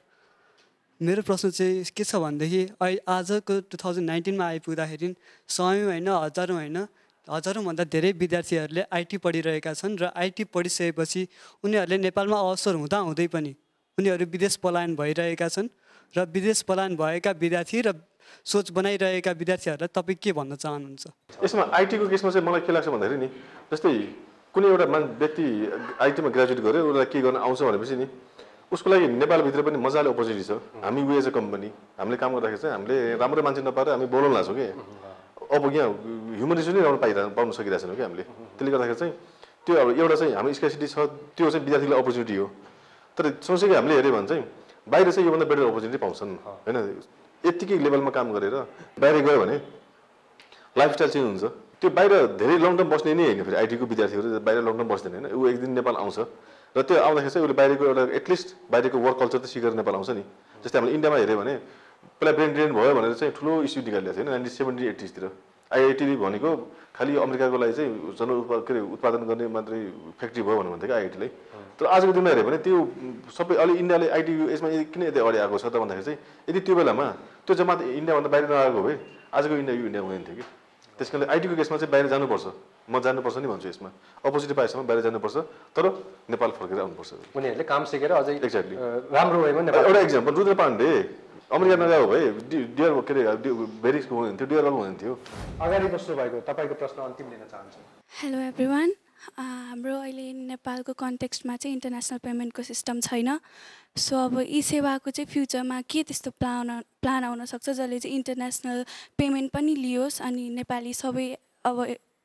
मेरो प्रश्न चाहिँ के छ भनेदेखि अहिले आजको टु थाउजन्ड नाइन्टिनमा आइपुग्दाखेरि सयौँ होइन हजारौँ होइन हजारौँभन्दा धेरै विद्यार्थीहरूले आइटी पढिरहेका छन् र आइटी पढिसकेपछि उनीहरूले नेपालमा अवसर हुँदा हुँदै पनि उनीहरू विदेश पलायन भइरहेका छन् र विदेश पलायन भएका विद्यार्थी र सोच बनाइरहेका विद्यार्थीहरूलाई तपाईँ के भन्न चाहनुहुन्छ? यसमा आइटीको केसमा चाहिँ मलाई के लाग्छ भन्दाखेरि नि जस्तै कुनै एउटा मान व्यक्ति आइटीमा ग्रेजुएट गर्यो उसलाई के गर्न आउँछ भनेपछि नि उसको लागि नेपालभित्र पनि मजाले अपर्च्युनिटी छ। हामी वी एज अ कम्पनी हामीले काम गर्दाखेरि चाहिँ हामीले राम्रो मान्छे नपाएर हामी बोलाउन लाग्छौँ कि अब यहाँ ह्युमन रिसोर्स नै राम्रो पाइरह पाउन सकिरहेको छैनौँ कि हामीले। त्यसले गर्दाखेरि चाहिँ त्यो अब एउटा चाहिँ हाम्रो स्केसिटी छ, त्यो चाहिँ विद्यार्थीलाई अपर्च्युनिटी हो। तर सँगसँगै हामीले हेऱ्यो भने चाहिँ बाहिर चाहिँ योभन्दा बेटर अपर्च्युनिटी पाउँछन् होइन। यत्तिकै लेभलमा काम गरेर बाहिर गयो भने लाइफस्टाइल चेन्ज हुन्छ। त्यो बाहिर धेरै लङ टर्म बस्ने नै होइन, फेरि आइटीको विद्यार्थीहरू बाहिर लङ टर्म बस्दैन होइन। ऊ एक दिन नेपाल आउँछ र त्यो आउँदाखेरि चाहिँ उसले बाहिरको एउटा एटलिस्ट बाहिरको वर्क कल्चर त सिकेर नेपाल आउँछ नि। जस्तै हामीले इन्डियामा हेऱ्यो भने पहिला ब्रेन ड्रेन भयो भनेर चाहिँ ठुलो इस्यु निकालिएको थियो होइन नाइन्टिन सेभेन्टी एट्टिजतिर। आइआइटी भनेको खालि अमेरिकाको लागि चाहिँ जन के अरे उत्पादन गर्ने मात्रै फ्याक्ट्री भयो भन्नु भन्थ्यो कि आइआइटीलाई। तर आजको दिनमा हेऱ्यो भने त्यो सबै अलि इन्डियाले आइटी यसमा किन यति अगाडि आएको छ त भन्दाखेरि चाहिँ यदि त्यो बेलामा त्यो जमात इन्डियाभन्दा बाहिर नआएको भए आजको इन्डिया यो इन्डिया हुँदैन थियो कि। त्यस कारणले आइटीको केसमा चाहिँ बाहिर जानुपर्छ, म जानुपर्छ नि भन्छु। यसमा अपोजिट पाएसम्म बाहिर जानुपर्छ तर नेपाल फर्केर आउनुपर्छ। उनीहरूले काम सिकेर अझै एक्ज्याक्टली राम्रो वेमा नेपाल। एउटा इक्जाम्पल रुद्र पाण्डे अमेरिका नगएको भए डियर के अरे भेरिक्सको हुनुहुन्थ्यो, डियरको हुनुहुन्थ्यो। अगाडि बस्नु भएको तपाईँको प्रश्न अन्तिम लिन चाहन्छु। हेलो एभ्रिवान, हाम्रो अहिले नेपालको कन्टेक्स्टमा चाहिँ इन्टरनेसनल पेमेन्टको सिस्टम छैन। सो अब ई सेवाको चाहिँ फ्युचरमा के त्यस्तो प्लान प्लान आउन सक्छ जसले चाहिँ इन्टरनेसनल पेमेन्ट पनि लियोस् अनि नेपाली सबै अब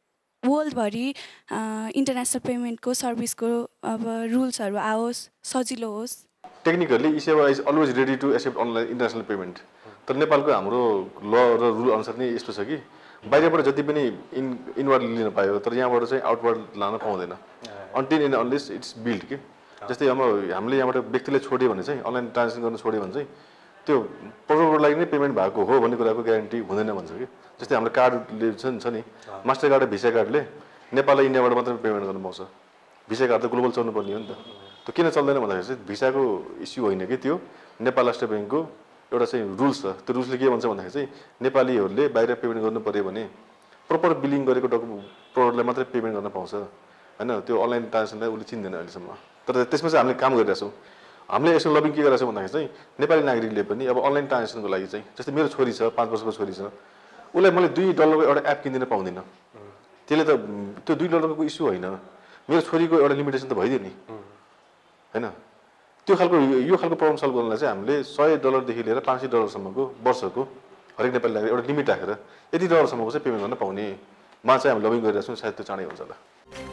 वर्ल्डभरि इन्टरनेसनल पेमेन्टको सर्भिसको अब रुल्सहरू आओस् सजिलो होस्। Technically eSewa is always ready to accept online international payment. तर नेपालको हाम्रो ल र रुल अनुसार नै यस्तो छ कि बाहिरबाट जति पनि इन इनवर्ड लिन पायो तर यहाँबाट चाहिँ आउटवर्ड लान पाउँदैन until in unless it's build कि। जस्तै अब हामीले यहाँबाट व्यक्तिले छोड्यो भने चाहिँ अनलाइन ट्रान्जेक्सन गर्न छोड्यो भने चाहिँ त्यो प्रोडक्टको लागि नै पेमेन्ट भएको हो भन्ने कुराको ग्यारेन्टी हुँदैन भन्छ कि। जस्तै हाम्रो कार्डले छ नि मास्टर कार्ड र भिसा कार्डले नेपाललाई इन्डियाबाट मात्रै पेमेन्ट गर्नु पाउँछ। भिसा कार्ड त ग्लोबल चल्नु पर्ने हो नि त। त्यो किन चल्दैन भन्दाखेरि चाहिँ भिसाको इस्यु होइन कि त्यो नेपाल राष्ट्र ब्याङ्कको एउटा चाहिँ रुल्स छ। त्यो रुल्सले के भन्छ भन्दाखेरि चाहिँ नेपालीहरूले बाहिर पेमेन्ट गर्नु पऱ्यो भने प्रपर बिलिङ गरेको डकु प्रोडक्टलाई मात्रै पेमेन्ट गर्न पाउँछ होइन। त्यो अनलाइन ट्रान्जेक्सनलाई उसले चिन्दैन अहिलेसम्म। तर त्यसमा चाहिँ हामीले काम गरिरहेको छौँ। हामीले यसो लबिङ के गरिरहेको छौँ भन्दाखेरि चाहिँ नेपाली नागरिकले पनि अब अनलाइन ट्रान्जेक्सनको लागि चाहिँ जस्तै मेरो छोरी छ पाँच वर्षको छोरी छ उसलाई मैले दुई डलरको एउटा एप किनिदिन पाउँदिनँ। त्यसले त त्यो दुई डलरको इस्यु होइन मेरो छोरीको एउटा लिमिटेसन त भइदियो नि होइन। त्यो खालको यो खालको प्रब्लम सल्भ गर्नलाई चाहिँ हामीले सय डलरदेखि लिएर पाँच सय डलरसम्मको वर्षको हरेक नेपाली नागरिक एउटा लिमिट राखेर यति डलरसम्मको चाहिँ पेमेन्ट गर्न पाउनेमा चाहिँ हामी लबिङ गरिरहेको छौँ। सायद त्यो चाँडै हुन्छ होला।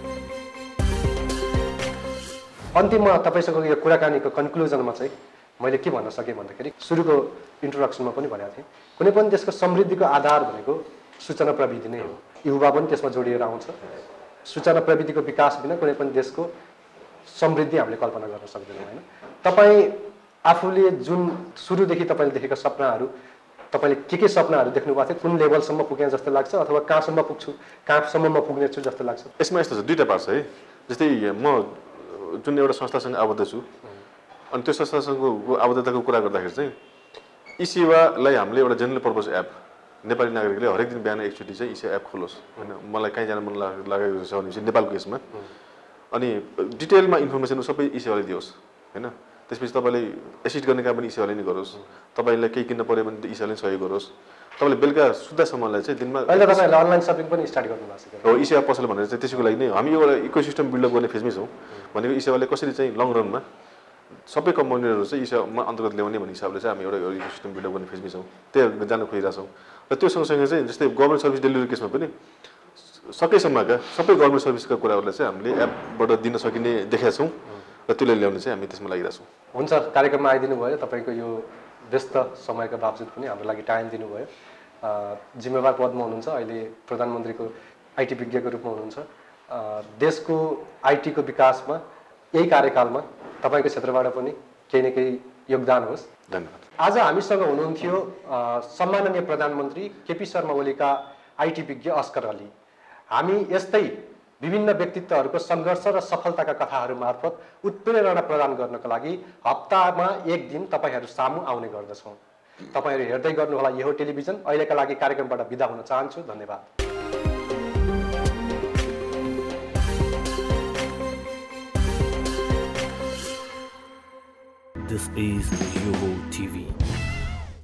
अन्तिममा तपाईँसँग यो कुराकानीको कन्क्लुजनमा चाहिँ मैले के भन्न सकेँ भन्दाखेरि सुरुको इन्ट्रोडक्सनमा पनि भनेको थिएँ कुनै पनि देशको समृद्धिको आधार भनेको सूचना प्रविधि नै हो। युवा पनि त्यसमा जोडिएर आउँछ। सूचना प्रविधिको विकास बिना कुनै पनि देशको समृद्धि हामीले कल्पना गर्न सक्दैनौँ होइन। तपाईँ आफूले जुन सुरुदेखि तपाईँले देखेका सपनाहरू तपाईँले के के सपनाहरू देख्नु भएको थियो कुन लेभलसम्म पुगे जस्तो लाग्छ अथवा कहाँसम्म पुग्छु कहाँसम्म म पुग्ने छु जस्तो लाग्छ? यसमा यस्तो छ दुईवटा पार्ट छ है। जस्तै म जुन एउटा संस्थासँग आबद्ध छु अनि त्यो संस्थासँगको आबद्धताको कुरा गर्दाखेरि चाहिँ ई-सेवालाई हामीले एउटा जेनरल पर्पज एप नेपाली नागरिकले हरेक दिन बिहान एकचोटि चाहिँ ई-सेवा एप खोलोस् होइन। मलाई कहीँ जान मन लागेको छ भनेपछि नेपालको यसमा अनि डिटेलमा इन्फर्मेसन सबै ई-सेवाले दियोस् होइन। त्यसपछि तपाईँले एसिड गर्ने काम पनि ई-सेवाले नै गरोस्। तपाईँलाई केही किन्न पऱ्यो भने ई-सेवाले सहयोग गरोस्। तपाईँले बेलुका सुत्दासम्मलाई चाहिँ दिनमा अहिले तपाईँहरूले अनलाइन सपिङ पनि स्टार्ट गर्नुभएको छ हो। ई-सेवा पसल भनेर चाहिँ त्यसको लागि नै हामी एउटा इकोसिस्टम बिल्डअप गर्ने फेजमै छौँ भनेको ई-सेवाले कसरी चाहिँ लङ रनमा सबै कम्पनीहरू चाहिँ ई-सेवामा अन्तर्गत ल्याउने भन्ने हिसाबले चाहिँ हामी एउटा इकोसिस्टम बिल्डअप गर्ने फेजमै छौँ। त्यही जान खोजिरहेछौँ र त्यो सँगसँगै चाहिँ जस्तै गभर्मेन्ट सर्भिस डेलिभरी केसमा पनि सकेसम्मका सबै गभर्मेन्ट सर्भिसका कुराहरूलाई चाहिँ हामीले एपबाट दिन सकिने देखेका छौँ र त्यसले ल्याउने चाहिँ हामी त्यसमा लागिरहेछौँ। हुन्छ कार्यक्रममा आइदिनु भयो तपाईँको यो व्यस्त समयका बावजुद पनि हाम्रो लागि टाइम दिनुभयो। जिम्मेवार पदमा हुनुहुन्छ अहिले प्रधानमन्त्रीको आइटी विज्ञको रूपमा हुनुहुन्छ। देशको आइटीको विकासमा यही कार्यकालमा तपाईँको क्षेत्रबाट पनि केही न केही योगदान होस्। धन्यवाद। आज हामीसँग हुनुहुन्थ्यो सम्माननीय प्रधानमन्त्री केपी शर्मा ओलीका आइटी विज्ञ अस्गर अली। हामी यस्तै विभिन्न व्यक्तित्वहरूको सङ्घर्ष र सफलताका कथाहरू मार्फत उत्प्रेरणा प्रदान गर्नको लागि हप्तामा एक दिन तपाईँहरू सामु आउने गर्दछौँ। तपाईँहरू हेर्दै गर्नुहोला योहो टेलिभिजन। अहिलेका लागि कार्यक्रमबाट बिदा हुन चाहन्छु। धन्यवाद। This is YOHO T V.